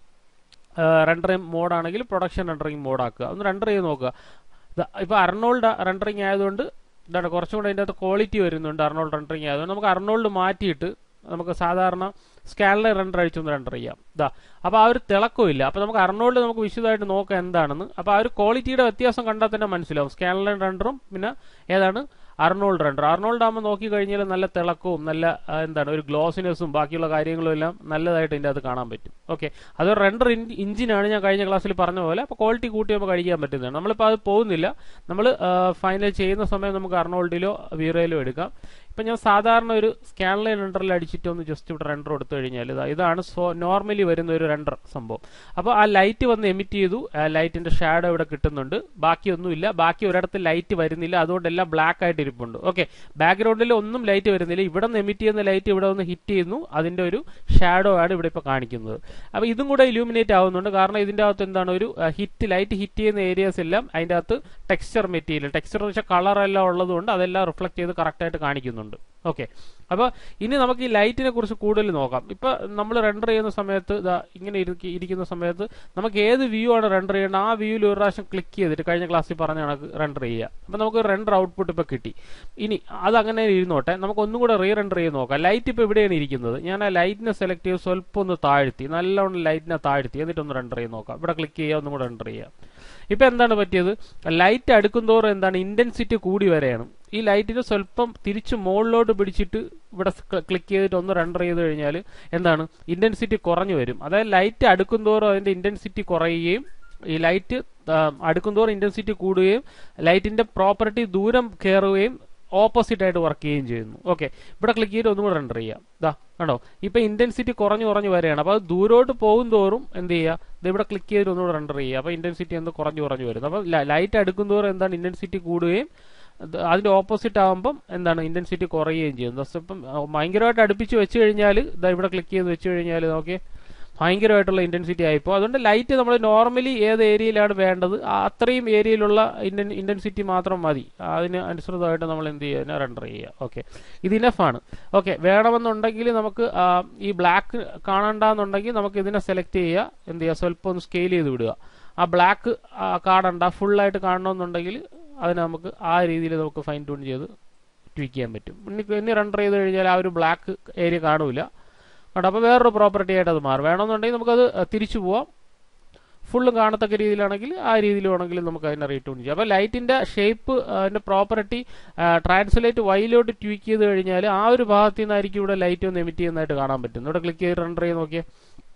റെൻഡറിങ് മോഡാണെങ്കിൽ പ്രൊഡക്ഷൻ റെൻഡറിങ് മോഡാക്കുക, ഒന്ന് റെൻഡർ ചെയ്ത് നോക്കുക. ഇപ്പോൾ അർണോൾഡ് റെൻഡറിങ് ആയതുകൊണ്ട് ഇതാണ് കുറച്ചും കൂടെ അതിൻ്റെ അകത്ത് ക്വാളിറ്റി വരുന്നുണ്ട്. അർണോൾഡ് റെൻഡറിങ് ആയതുകൊണ്ട് നമുക്ക് അർണോൾഡ് മാറ്റിയിട്ട് നമുക്ക് സാധാരണ സ്കാനിലെ റെൻഡർ അടിച്ചൊന്ന് റെൻഡർ ചെയ്യാം. അപ്പോൾ ആ ഒരു തിളക്കമില്ല. അപ്പോൾ നമുക്ക് അർണോൾഡ് നമുക്ക് വിശദമായിട്ട് നോക്കാം എന്താണെന്ന്. അപ്പോൾ ആ ഒരു ക്വാളിറ്റിയുടെ വ്യത്യാസം കണ്ടാൽ തന്നെ മനസ്സിലാവും. സ്കാനിലെ റെൻഡറും പിന്നെ ഏതാണ് അർണോൾഡ് റെൻഡർ. അർണോൾഡ് ആകുമ്പോൾ നോക്കി കഴിഞ്ഞാൽ നല്ല തിളക്കവും നല്ല ഒരു ഗ്ലോസിനെസ്സും ബാക്കിയുള്ള കാര്യങ്ങളും എല്ലാം നല്ലതായിട്ട് ഇതിൻ്റെ അകത്ത് കാണാൻ പറ്റും. ഓക്കെ, അതൊരു റെൻഡർ ഇഞ്ചിനാണ് ഞാൻ കഴിഞ്ഞ ക്ലാസ്സിൽ പറഞ്ഞ പോലെ. അപ്പോൾ ക്വാളിറ്റി കൂട്ടി നമുക്ക് കഴിക്കാൻ പറ്റുന്നതാണ്. നമ്മളിപ്പോൾ അത് പോകുന്നില്ല, നമ്മൾ ഫൈനൽ ചെയ്യുന്ന സമയം നമുക്ക് അർണോൾഡിലോ വീറയിലോ എടുക്കാം. ഇപ്പം ഞാൻ സാധാരണ ഒരു സ്കാൻലൈൻ റെൻഡറിൽ അടിച്ചിട്ട് ഒന്ന് ജസ്റ്റ് ഇവിടെ റെൻഡർ കൊടുത്തു കഴിഞ്ഞാൽ ഇതാണ് നോർമലി വരുന്ന ഒരു റെൻഡർ സംഭവം. അപ്പോൾ ആ ലൈറ്റ് വന്ന് എമിറ്റ് ചെയ്തു, ലൈറ്റിന്റെ ഷാഡോ ഇവിടെ കിട്ടുന്നുണ്ട്, ബാക്കിയൊന്നുമില്ല, ബാക്കി ഒരിടത്ത് ലൈറ്റ് വരുന്നില്ല, അതുകൊണ്ട് എല്ലാം ബ്ലാക്ക് ആയിട്ട് ഇരിപ്പുണ്ട്. ഓക്കെ, ബാക്ക്ഗ്രൗണ്ടിൽ ഒന്നും ലൈറ്റ് വരുന്നില്ല, ഇവിടെ നിന്ന് എമിറ്റ് ചെയ്യുന്ന ലൈറ്റ് ഇവിടെ ഒന്ന് ഹിറ്റ് ചെയ്യുന്നു, അതിന്റെ ഒരു ഷാഡോ ആണ് ഇവിടെ ഇപ്പോൾ കാണിക്കുന്നത്. അപ്പോൾ ഇതും കൂടെ ഇലൂമിനേറ്റ് ആവുന്നുണ്ട്, കാരണം ഇതിന്റെ അകത്ത് ഒരു ലൈറ്റ് ഹിറ്റ് ചെയ്യുന്ന ഏരിയാസ് എല്ലാം അതിന്റെ അകത്ത് ടെക്സ്ചർ മെറ്റീരിയൽ, ടെക്സ്ചർ എന്ന് വെച്ചാൽ കളർ എല്ലാം ഉള്ളതുകൊണ്ട് അതെല്ലാം റിഫ്ലക്ട് ചെയ്ത് കറക്റ്റായിട്ട് കാണിക്കുന്നുണ്ട്. ഓക്കെ, അപ്പോൾ ഇനി നമുക്ക് ഈ ലൈറ്റിനെ കുറിച്ച് കൂടുതൽ നോക്കാം. ഇപ്പൊ നമ്മൾ റെൻഡർ ചെയ്യുന്ന സമയത്ത് ഇങ്ങനെ ഇരിക്കുന്ന സമയത്ത് നമുക്ക് ഏത് വ്യൂ ആണ് റെൻഡർ ചെയ്യേണ്ടത് ആ വ്യൂവിൽ ഒരു പ്രാവശ്യം ക്ലിക്ക് ചെയ്തിട്ട് കഴിഞ്ഞ ക്ലാസ്സിൽ പറഞ്ഞ കണക്ക് റെൻഡർ ചെയ്യുക. അപ്പൊ നമുക്ക് റെൻഡർ ഔട്ട്പുട്ട് ഇപ്പൊ കിട്ടി. ഇനി അത് അങ്ങനെ ഇരുന്നോട്ടെ, നമുക്ക് ഒന്നും കൂടെ റെൻഡർ ചെയ്ത് നോക്കാം. ലൈറ്റ് ഇപ്പൊ എവിടെയാണ് ഇരിക്കുന്നത്, ഞാൻ ആ ലൈറ്റിനെ സെലക്ട് ചെയ്ത് സ്വല്പം ഒന്ന് താഴ്ത്തി, നല്ലോണം ലൈറ്റിനെ താഴ്ത്തി, എന്നിട്ടൊന്ന് റെൻഡർ ചെയ്ത് നോക്കാം. ഇവിടെ ക്ലിക്ക് ചെയ്യുക, ഒന്നും കൂടെ റെൻഡർ ചെയ്യുക. ഇപ്പൊ എന്താണ് പറ്റിയത്, ലൈറ്റ് അടുക്കുന്തോറും ഇന്റൻസിറ്റി കൂടി വരെയാണ്. ഈ ലൈറ്റിന് സ്വല്പം തിരിച്ച് മുകളിലോട്ട് പിടിച്ചിട്ട് ഇവിടെ ക്ലിക്ക് ചെയ്തിട്ട് ഒന്ന് റെൻഡർ ചെയ്ത് കഴിഞ്ഞാൽ ഇന്റൻസിറ്റി കുറഞ്ഞു വരും. അതായത് ലൈറ്റ് അടുക്കുന്തോറും അതിന്റെ ഇന്റൻസിറ്റി കുറയുകയും ഈ ലൈറ്റ് അടുക്കുന്തോറും ഇന്റൻസിറ്റി കൂടുകയും ലൈറ്റിന്റെ പ്രോപ്പർട്ടി ദൂരം കയറുകയും ഓപ്പോസിറ്റ് ആയിട്ട് വർക്ക് ചെയ്യുകയും ചെയ്യുന്നു. ഓക്കെ, ഇവിടെ ക്ലിക്ക് ചെയ്തിട്ട് ഒന്നും കൂടെ റെൻഡർ ചെയ്യാം. കണ്ടോ, ഇപ്പൊ ഇന്റൻസിറ്റി കുറഞ്ഞു വരെയാണ്. അപ്പോൾ അത് ദൂരോട്ട് പോകും തോറും എന്ത് ചെയ്യുക, ഇവിടെ ക്ലിക്ക് ചെയ്തിട്ട് ഒന്നുകൂടെ റെൻഡർ ചെയ്യുക. അപ്പോൾ ഇന്റൻസിറ്റി കുറഞ്ഞു വരുന്നത്. അപ്പോൾ ലൈറ്റ് അടുക്കുന്തോറും ഇന്റൻസിറ്റി കൂടുകയും അതിന്റെ ഓപ്പോസിറ്റ് ആകുമ്പം ഇന്റൻസിറ്റി കുറയുകയും ചെയ്യുന്നു. ഇപ്പം ഭയങ്കരമായിട്ട് അടുപ്പിച്ച് വെച്ച് കഴിഞ്ഞാൽ ഇവിടെ ക്ലിക്ക് ചെയ്ത് വെച്ച് കഴിഞ്ഞാൽ നോക്കി ഭയങ്കരമായിട്ടുള്ള ഇന്റൻസിറ്റി ആയിപ്പോൾ. അതുകൊണ്ട് ലൈറ്റ് നമ്മൾ നോർമലി ഏത് ഏരിയയിലാണ് വേണ്ടത് അത്രയും ഏരിയയിലുള്ള ഇന്റൻസിറ്റി മാത്രം മതി, അതിന് അനുസൃതമായിട്ട് നമ്മൾ എന്ത് ചെയ്യുക, റെൻഡർ ചെയ്യുക. ഓക്കെ, ഇത് ഇനഫാണ്. ഓക്കെ, വേണമെന്നുണ്ടെങ്കിൽ നമുക്ക് ഈ ബ്ലാക്ക് കാണണ്ടെന്നുണ്ടെങ്കിൽ നമുക്ക് ഇതിനെ സെലക്ട് ചെയ്യുക, എന്ത് ചെയ്യുക, സ്വല്പം ഒന്ന് സ്കെയിൽ ചെയ്ത് വിടുക. ആ ബ്ലാക്ക് കാണണ്ട, ഫുള്ളായിട്ട് കാണണമെന്നുണ്ടെങ്കിൽ അതിന് നമുക്ക് ആ രീതിയിൽ നമുക്ക് ഫൈൻ ട്യൂൺ ചെയ്ത് ട്വീക്ക് ചെയ്യാൻ പറ്റും. ഇനി റെൻഡർ ചെയ്ത് കഴിഞ്ഞാൽ ആ ഒരു ബ്ലാക്ക് ഏരിയ കാണൂല. അപ്പോൾ വേറൊരു പ്രോപ്പർട്ടി ആയിട്ട് അത് മാറും. വേണമെന്നുണ്ടെങ്കിൽ നമുക്കത് തിരിച്ചു പോവാം, ഫുള്ളും കാണത്തക്ക രീതിയിലാണെങ്കിൽ ആ രീതിയിൽ വേണമെങ്കിൽ നമുക്ക് അതിനെ റീട്യൂൺ ചെയ്യാം. അപ്പോൾ ലൈറ്റിന്റെ ഷേപ്പ് അതിന്റെ പ്രോപ്പർട്ടി ട്രാൻസ്ലേറ്റ് വൈയിലോട്ട് ട്വീക്ക് ചെയ്ത് കഴിഞ്ഞാൽ ആ ഒരു ഭാഗത്തു നിന്നായിരിക്കും ഇവിടെ ലൈറ്റ് ഒന്ന് എമിറ്റ് ചെയ്യുന്നതായിട്ട് കാണാൻ പറ്റും. ഇവിടെ ക്ലിക്ക് ചെയ്ത് റെൻഡർ ചെയ്ത് നോക്കിയാൽ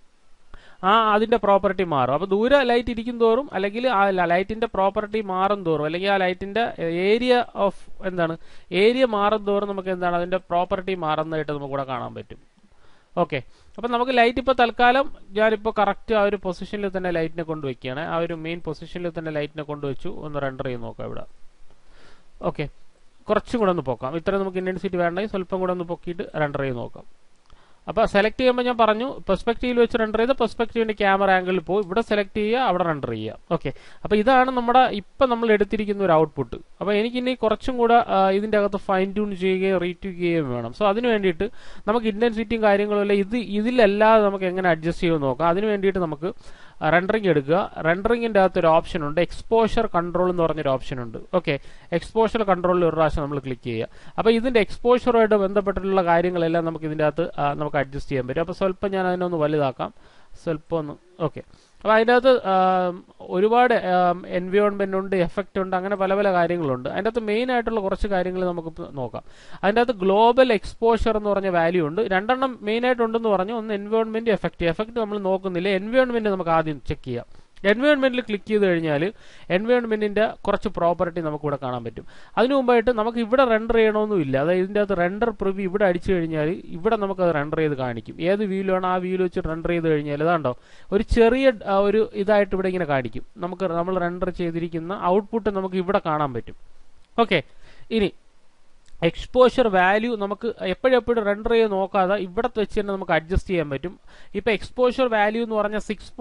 അതിന്റെ പ്രോപ്പർട്ടി മാറും. അപ്പോൾ ദൂരെ ലൈറ്റ് ഇരിക്കും തോറും അല്ലെങ്കിൽ ആ ലൈറ്റിന്റെ പ്രോപ്പർട്ടി മാറും തോറും അല്ലെങ്കിൽ ആ ലൈറ്റിന്റെ ഏരിയ ഓഫ് ഏരിയ മാറും തോറും നമുക്ക് അതിന്റെ പ്രോപ്പർട്ടി മാറുന്നതായിട്ട് നമുക്ക് ഇവിടെ കാണാൻ പറ്റും. ഓക്കെ, അപ്പം നമുക്ക് ലൈറ്റ് ഇപ്പോൾ തൽക്കാലം ഞാനിപ്പോൾ കറക്റ്റ് ആ ഒരു പൊസിഷനിൽ തന്നെ ലൈറ്റിനെ കൊണ്ടുവയ്ക്കുകയാണ്. ആ ഒരു മെയിൻ പൊസിഷനിൽ തന്നെ ലൈറ്റിനെ കൊണ്ടുവച്ചു. ഒന്ന് റെൻഡർ ചെയ്ത് നോക്കാം ഇവിടെ. ഓക്കെ, കുറച്ചും കൂടെ ഒന്ന് പോക്കാം. ഇത്ര നമുക്ക് ഇന്റൻസിറ്റി വേണ്ടെങ്കിൽ സ്വല്പം കൂടെ ഒന്ന് പൊക്കിയിട്ട് റെൻഡർ ചെയ്ത് നോക്കാം. അപ്പോൾ സെലക്ട് ചെയ്യുമ്പോൾ ഞാൻ പറഞ്ഞു പെർസ്പെക്റ്റീവിൽ വെച്ച് റെൻഡർ ചെയ്ത് പെർസ്പെക്റ്റീവിന്റെ ക്യാമറ ആംഗിളിൽ പോകും, ഇവിടെ സെലക്ട് ചെയ്യുക, അവിടെ റെൻഡർ ചെയ്യുക. ഓക്കെ, അപ്പോൾ ഇതാണ് നമ്മുടെ ഇപ്പം നമ്മൾ എടുത്തിരിക്കുന്ന ഒരു ഔട്ട്പുട്ട്. അപ്പോൾ എനിക്കിനി കുറച്ചും കൂടെ ഇതിൻ്റെ അകത്ത് ഫൈൻ ട്യൂൺ ചെയ്യുകയും റീട്യൂൺ ചെയ്യുകയും വേണം. സോ അതിന് വേണ്ടിയിട്ട് നമുക്ക് ഇന്റൻസിറ്റിയും കാര്യങ്ങളും എല്ലാം ഇതിലല്ലാതെ നമുക്ക് എങ്ങനെ അഡ്ജസ്റ്റ് ചെയ്യുമെന്ന് നോക്കാം. അതിന് വേണ്ടിയിട്ട് നമുക്ക് റെൻഡറിങ് എടുക്കുക. റെൻഡറിങ്ങിന്റെ അകത്ത് ഒരു ഓപ്ഷൻ ഉണ്ട്, എക്സ്പോഷർ കൺട്രോൾ എന്ന് പറഞ്ഞൊരു ഓപ്ഷൻ ഉണ്ട്. ഓക്കെ, എക്സ്പോഷർ കൺട്രോളിൽ ഒരു പ്രാവശ്യം നമ്മൾ ക്ലിക്ക് ചെയ്യുക. അപ്പോൾ ഇതിന്റെ എക്സ്പോഷറുമായിട്ട് ബന്ധപ്പെട്ടിട്ടുള്ള കാര്യങ്ങളെല്ലാം നമുക്ക് ഇതിൻ്റെ അകത്ത് നമുക്ക് അഡ്ജസ്റ്റ് ചെയ്യാൻ പറ്റും. അപ്പോൾ സ്വല്പം ഞാൻ അതിനൊന്ന് വലുതാക്കാം, സ്വല്പം ഒന്ന്. ഓക്കെ, അപ്പോൾ അതിനകത്ത് ഒരുപാട് എൻവയോൺമെന്റ് ഉണ്ട്, എഫക്റ്റ് ഉണ്ട്, അങ്ങനെ പല പല കാര്യങ്ങളുണ്ട്. അതിൻ്റെ അകത്ത് മെയിൻ ആയിട്ടുള്ള കുറച്ച് കാര്യങ്ങൾ നമുക്ക് നോക്കാം. അതിൻ്റെ അകത്ത് ഗ്ലോബൽ എക്സ്പോഷർ എന്ന് പറഞ്ഞ വാല്യൂ ഉണ്ട്. രണ്ടെണ്ണം മെയിൻ ആയിട്ടുണ്ടെന്ന് പറഞ്ഞു. ഒന്ന് എൻവയോൺമെന്റ്, എഫക്റ്റ് നമ്മൾ നോക്കുന്നില്ല. എൻവയോൺമെന്റ് നമുക്ക് ആദ്യം ചെക്ക് ചെയ്യാം. എൻവയോൺമെന്റിൽ ക്ലിക്ക് ചെയ്ത് കഴിഞ്ഞാൽ എൻവയോൺമെന്റിന്റെ കുറച്ച് പ്രോപ്പർട്ടി നമുക്ക് ഇവിടെ കാണാൻ പറ്റും. അതിനു മുമ്പായിട്ട് നമുക്ക് ഇവിടെ റെൻഡർ ചെയ്യണമെന്നില്ല. അതായത് ഇതിൻ്റെ അകത്ത് റെൻഡർ പ്രിവ്യൂ ഇവിടെ അടിച്ചു കഴിഞ്ഞാൽ ഇവിടെ നമുക്ക് അത് റെൻഡർ ചെയ്ത് കാണിക്കും. ഏത് വ്യൂയിലാണ് ആ വ്യൂയിൽ വെച്ച് റെൻഡർ ചെയ്ത് കഴിഞ്ഞാൽ ഇതാണ്ടോ ഒരു ചെറിയ ഒരു ഇതായിട്ട് ഇവിടെ ഇങ്ങനെ കാണിക്കും. നമ്മൾ റെൻഡർ ചെയ്തിരിക്കുന്ന ഔട്ട്പുട്ട് നമുക്ക് ഇവിടെ കാണാൻ പറ്റും. ഓക്കെ, ഇനി എക്സ്പോഷർ വാല്യൂ നമുക്ക് എപ്പോഴും റെൻഡർ ചെയ്ത് നോക്കാതെ ഇവിടെ വെച്ച് തന്നെ നമുക്ക് അഡ്ജസ്റ്റ് ചെയ്യാൻ പറ്റും. ഇപ്പൊ എക്സ്പോഷർ വാല്യൂ എന്ന് പറഞ്ഞാൽ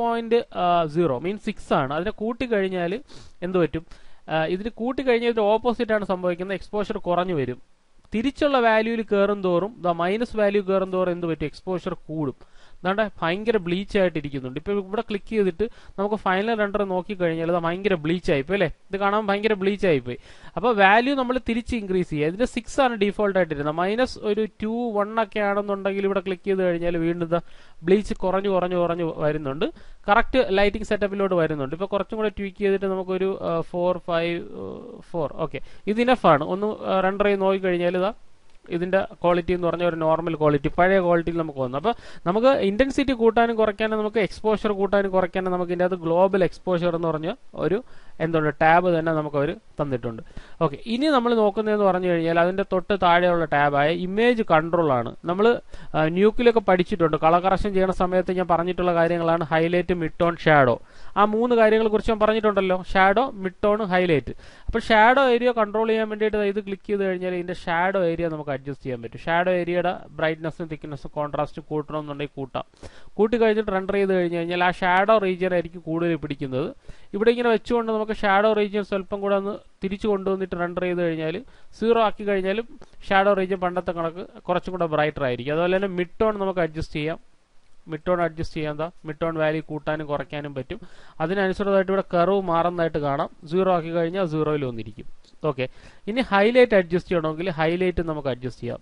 6.0 മീൻസ് 6 ആണ്. അതിനെ കൂട്ടിക്കഴിഞ്ഞാൽ എന്ത് പറ്റും? ഇതിന് കൂട്ടിക്കഴിഞ്ഞാൽ ഇതിന്റെ ഓപ്പോസിറ്റ് ആണ് സംഭവിക്കുന്നത്. എക്സ്പോഷർ കുറഞ്ഞു വരും. തിരിച്ചുള്ള വാല്യൂവിൽ കയറും തോറും മൈനസ് വാല്യൂ കയറും തോറും എന്ത് പറ്റും? എക്സ്പോഷർ കൂടും. അതാണ്ട് ഭയങ്കര ബ്ലീച്ച് ആയിട്ട് ഇരിക്കുന്നുണ്ട്. ഇപ്പൊ ഇവിടെ ക്ലിക്ക് ചെയ്തിട്ട് നമുക്ക് ഫൈനൽ റെൻഡർ നോക്കിക്കഴിഞ്ഞാൽ അത് ഭയങ്കര ബ്ലീച്ച് ആയിപ്പോയി അല്ലേ? ഇത് കാണാൻ ഭയങ്കര ബ്ലീച്ച് ആയിപ്പോയി. അപ്പോൾ വാല്യൂ നമ്മൾ തിരിച്ച് ഇൻക്രീസ് ചെയ്യുക. ഇതിന്റെ 6 ആണ് ഡീഫോൾട്ട് ആയിട്ടിരുന്നത്. മൈനസ് ഒരു 2, 1 ഒക്കെ ആണെന്നുണ്ടെങ്കിൽ ഇവിടെ ക്ലിക്ക് ചെയ്ത് കഴിഞ്ഞാൽ വീണ്ടും ബ്ലീച്ച് കുറഞ്ഞു വരുന്നുണ്ട്. കറക്റ്റ് ലൈറ്റിംഗ് സെറ്റപ്പിലോട്ട് വരുന്നുണ്ട്. ഇപ്പൊ കുറച്ചും കൂടെ ട്വീക്ക് ചെയ്തിട്ട് നമുക്കൊരു 4, 5, 4 ഓക്കെ, ഇത് ഇനഫാണ്. ഒന്ന് റെൻഡർ ചെയ്ത് നോക്കിക്കഴിഞ്ഞാൽ ഇതിന്റെ ക്വാളിറ്റി എന്ന് പറഞ്ഞാൽ ഒരു നോർമൽ ക്വാളിറ്റി, പഴയ ക്വാളിറ്റിയിൽ നമുക്ക് വന്നു. അപ്പോൾ നമുക്ക് ഇന്റൻസിറ്റി കൂട്ടാനും കുറയ്ക്കാനും നമുക്ക് എക്സ്പോഷർ കൂട്ടാനും കുറയ്ക്കാനും നമുക്ക് ഇതിൻ്റെ അത് ഗ്ലോബൽ എക്സ്പോഷർ എന്ന് പറഞ്ഞ ഒരു എന്തുണ്ട് ടാബ് തന്നെ നമുക്ക് അവർ തന്നിട്ടുണ്ട്. ഓക്കെ, ഇനി നമ്മൾ നോക്കുന്നതെന്ന് പറഞ്ഞു കഴിഞ്ഞാൽ അതിന്റെ തൊട്ട് താഴെയുള്ള ടാബായ ഇമേജ് കൺട്രോൾ ആണ്. നമ്മൾ ന്യൂക്കിലൊക്കെ പഠിച്ചിട്ടുണ്ട്. കളർ കറക്ഷൻ ചെയ്യുന്ന സമയത്ത് ഞാൻ പറഞ്ഞിട്ടുള്ള കാര്യങ്ങളാണ് ഹൈലൈറ്റ്, മിഡ് ടോൺ, ഷാഡോ. ആ 3 കാര്യങ്ങളെ കുറിച്ച് ഞാൻ പറഞ്ഞിട്ടുണ്ടല്ലോ. Shadow, mid tone, highlight. അപ്പോൾ ഷാഡോ ഏരിയ കൺട്രോൾ ചെയ്യാൻ വേണ്ടിയിട്ട് ഇത് ക്ലിക്ക് ചെയ്ത് കഴിഞ്ഞാൽ ഇതിന്റെ ഷാഡോ ഏരിയ നമുക്ക് അഡ്ജസ്റ്റ് ചെയ്യാൻ പറ്റും. ഷാഡോ ഏരിയയുടെ ബ്രൈറ്റ്നസ്സും തിക്നെസ്സും കോൺട്രാസ്റ്റ് കൂട്ടണമെന്നുണ്ടെങ്കിൽ കൂട്ടി കഴിഞ്ഞിട്ട് റെൻഡർ ചെയ്ത് കഴിഞ്ഞാൽ ആ ഷാഡോ റീജിയൻ ആയിരിക്കും കൂടുതൽ പിടിക്കുന്നത്. ഇവിടെ ഇങ്ങനെ വെച്ചുകൊണ്ട് നമുക്ക് ഷാഡോ റീജിയൻ സ്വല്പം കൂടെ ഒന്ന് തിരിച്ചു കൊണ്ടുവന്നിട്ട് റെൻഡർ ചെയ്ത് കഴിഞ്ഞാൽ 0 ആക്കി കഴിഞ്ഞാലും ഷാഡോ റീജിയൻ പണ്ടത്തെ കണക്ക് കുറച്ചും കൂടെ ബ്രൈറ്റർ ആയിരിക്കും. അതുപോലെ തന്നെ മിഡ് ടോൺ നമുക്ക് അഡ്ജസ്റ്റ് ചെയ്യാം. മിഡ് ടോൺ വാല്യൂ കൂട്ടാനും കുറയ്ക്കാനും പറ്റും. അതിനനുസൃതമായിട്ട് ഇവിടെ കർവ് മാറുന്നതായിട്ട് കാണാം. 0 ആക്കി കഴിഞ്ഞാൽ 0യിൽ വന്നിരിക്കും. ഓക്കെ, ഇനി ഹൈലൈറ്റ് അഡ്ജസ്റ്റ് ചെയ്യണമെങ്കിൽ ഹൈലൈറ്റ് നമുക്ക് അഡ്ജസ്റ്റ് ചെയ്യാം.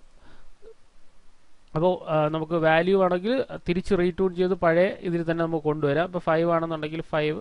അപ്പോൾ നമുക്ക് വാല്യൂ ആണെങ്കിൽ തിരിച്ച് റീട്യൂൺ ചെയ്ത് പഴയ ഇതിൽ തന്നെ നമുക്ക് കൊണ്ടുവരാം. ഇപ്പോൾ 5 ആണെന്നുണ്ടെങ്കിൽ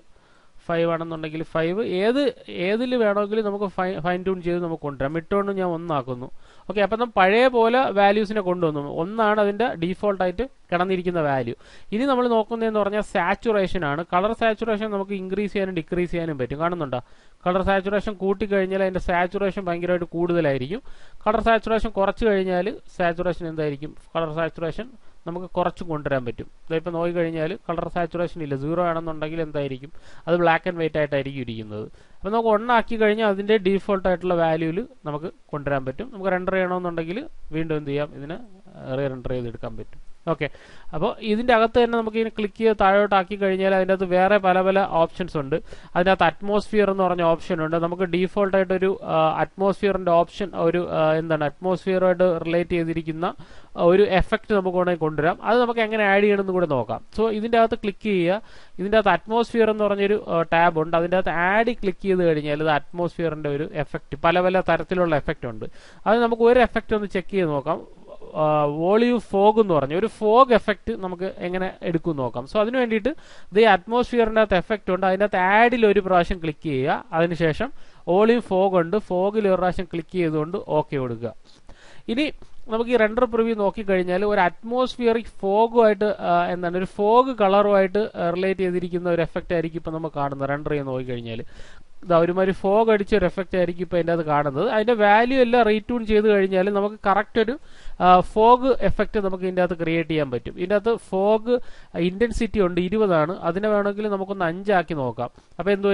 5 ആണെന്നുണ്ടെങ്കിൽ 5 ഏതിൽ വേണമെങ്കിലും നമുക്ക് ഫൈൻ ട്യൂൺ ചെയ്ത് നമുക്ക് കൊണ്ടുവരാം. മിഡ് ടോൺ ഞാൻ 1 ആക്കുന്നു. ഓക്കെ, അപ്പം നമ്മൾ പഴയ പോലെ വാല്യൂസിനെ കൊണ്ടുവന്നു. 1 അതിന്റെ ഡീഫോൾട്ടായിട്ട് കിടന്നിരിക്കുന്ന വാല്യൂ. ഇനി നമ്മൾ നോക്കുന്നതെന്ന് പറഞ്ഞാൽ സാച്ചുറേഷൻ ആണ്. കളർ സാച്ചുറേഷൻ നമുക്ക് ഇൻക്രീസ് ചെയ്യാനും ഡിക്രീസ് ചെയ്യാനും പറ്റും. കാണുന്നുണ്ടോ? കളർ സാച്ചുറേഷൻ കൂട്ടിക്കഴിഞ്ഞാൽ അതിന്റെ സാച്ചുറേഷൻ ഭയങ്കരമായിട്ട് കൂടുതലായിരിക്കും. കളർ സാച്ചുറേഷൻ കുറച്ച് കഴിഞ്ഞാൽ സാച്ചുറേഷൻ എന്തായിരിക്കും? കളർ സാച്ചുറേഷൻ നമുക്ക് കുറച്ച് കൊണ്ടുവരാൻ പറ്റും. ഇതിപ്പോൾ നോക്കിക്കഴിഞ്ഞാൽ കളർ സാച്ചുറേഷൻ ഇല്ല. 0 ആണെന്നുണ്ടെങ്കിൽ എന്തായിരിക്കും? അത് ബ്ലാക്ക് ആൻഡ് വൈറ്റ് ആയിട്ടായിരിക്കും ഇരിക്കുന്നത്. അപ്പോൾ നമുക്ക് 1 ആക്കി കഴിഞ്ഞാൽ അതിന്റെ ഡീഫോൾട്ട് ആയിട്ടുള്ള വാല്യൂവിൽ നമുക്ക് കൊണ്ടുവരാൻ പറ്റും. നമുക്ക് റെൻഡർ ചെയ്യണമെന്നുണ്ടെങ്കിൽ വീണ്ടും എന്ത് ചെയ്യാം? ഇതിനെ റെൻഡർ ചെയ്തെടുക്കാൻ പറ്റും. ഓക്കെ, അപ്പോൾ ഇതിന്റെ അകത്ത് തന്നെ നമുക്ക് ഇതിനെ ക്ലിക്ക് ചെയ്ത് താഴോട്ടാക്കി കഴിഞ്ഞാൽ അതിൻ്റെ അകത്ത് വേറെ പല പല ഓപ്ഷൻസ് ഉണ്ട്. അതിനകത്ത് അറ്റ്മോസ്ഫിയർ എന്ന് പറഞ്ഞ ഓപ്ഷൻ ഉണ്ട്. നമുക്ക് ഡീഫോൾട്ടായിട്ടൊരു അറ്റ്മോസ്ഫിയറിന്റെ ഓപ്ഷൻ അറ്റ്മോസ്ഫിയറുമായിട്ട് റിലേറ്റ് ചെയ്തിരിക്കുന്ന ഒരു എഫക്റ്റ് നമുക്ക് വേണമെങ്കിൽ കൊണ്ടുവരാം. അത് നമുക്ക് എങ്ങനെ ആഡ് ചെയ്യണമെന്ന് കൂടെ നോക്കാം. സോ ഇതിൻ്റെ അകത്ത് ക്ലിക്ക് ചെയ്യുക. ഇതിൻ്റെ അകത്ത് അറ്റ്മോസ്ഫിയർ എന്ന് പറഞ്ഞൊരു ടാബ് ഉണ്ട്. അതിൻ്റെ അകത്ത് ആഡ് ക്ലിക്ക് ചെയ്ത് കഴിഞ്ഞാൽ ഇത് അറ്റ്മോസ്ഫിയറിന്റെ ഒരു എഫക്റ്റ്, പല പല തരത്തിലുള്ള എഫക്റ്റ് ഉണ്ട്. അത് നമുക്ക് ഒരു എഫക്റ്റ് ഒന്ന് ചെക്ക് ചെയ്ത് നോക്കാം. വോളിയം ഫോഗ് എന്ന് പറഞ്ഞ ഒരു ഫോഗ് എഫക്റ്റ് നമുക്ക് എങ്ങനെ എടുക്കും നോക്കാം. സോ അതിന് വേണ്ടിയിട്ട് ഇത് അറ്റ്മോസ്ഫിയറിൻ്റെ അകത്ത് എഫക്റ്റ് ഉണ്ട്. അതിൻ്റെ അകത്ത് ആഡിൽ ഒരു പ്രാവശ്യം ക്ലിക്ക് ചെയ്യുക. അതിനുശേഷം വോളിയം ഫോഗ് ഉണ്ട്. ഫോഗിൽ ഒരു പ്രാവശ്യം ക്ലിക്ക് ചെയ്തുകൊണ്ട് ഓക്കെ കൊടുക്കുക. ഇനി നമുക്ക് ഈ റെൻഡർ പ്രിവ്യൂ നോക്കിക്കഴിഞ്ഞാൽ ഒരു അറ്റ്മോസ്ഫിയറിക് ഫോഗുമായിട്ട് ഒരു ഫോഗ് കളറുമായിട്ട് റിലേറ്റ് ചെയ്തിരിക്കുന്ന ഒരു എഫക്റ്റ് ആയിരിക്കും ഇപ്പം നമുക്ക് കാണുന്നത്. റെൻഡർ ചെയ്ത് നോക്കിക്കഴിഞ്ഞാൽ ഒരുമാതിരി ഫോഗ് അടിച്ച ഒരു എഫക്റ്റ് ആയിരിക്കും ഇപ്പോൾ അതിൻ്റെ അത് കാണുന്നത്. അതിന്റെ വാല്യൂ എല്ലാം റീട്യൂൺ ചെയ്ത് കഴിഞ്ഞാൽ നമുക്ക് കറക്റ്റ് ഒരു ഫോഗ് എഫക്റ്റ് നമുക്ക് ഇതിൻ്റെ അകത്ത് ക്രിയേറ്റ് ചെയ്യാൻ പറ്റും. ഇതിൻ്റെ അകത്ത് ഫോഗ് ഇന്റൻസിറ്റി ഉണ്ട് 20 അതിനെ വേണമെങ്കിൽ നമുക്കൊന്ന് 5 ആക്കി നോക്കാം. അപ്പോൾ എന്ത്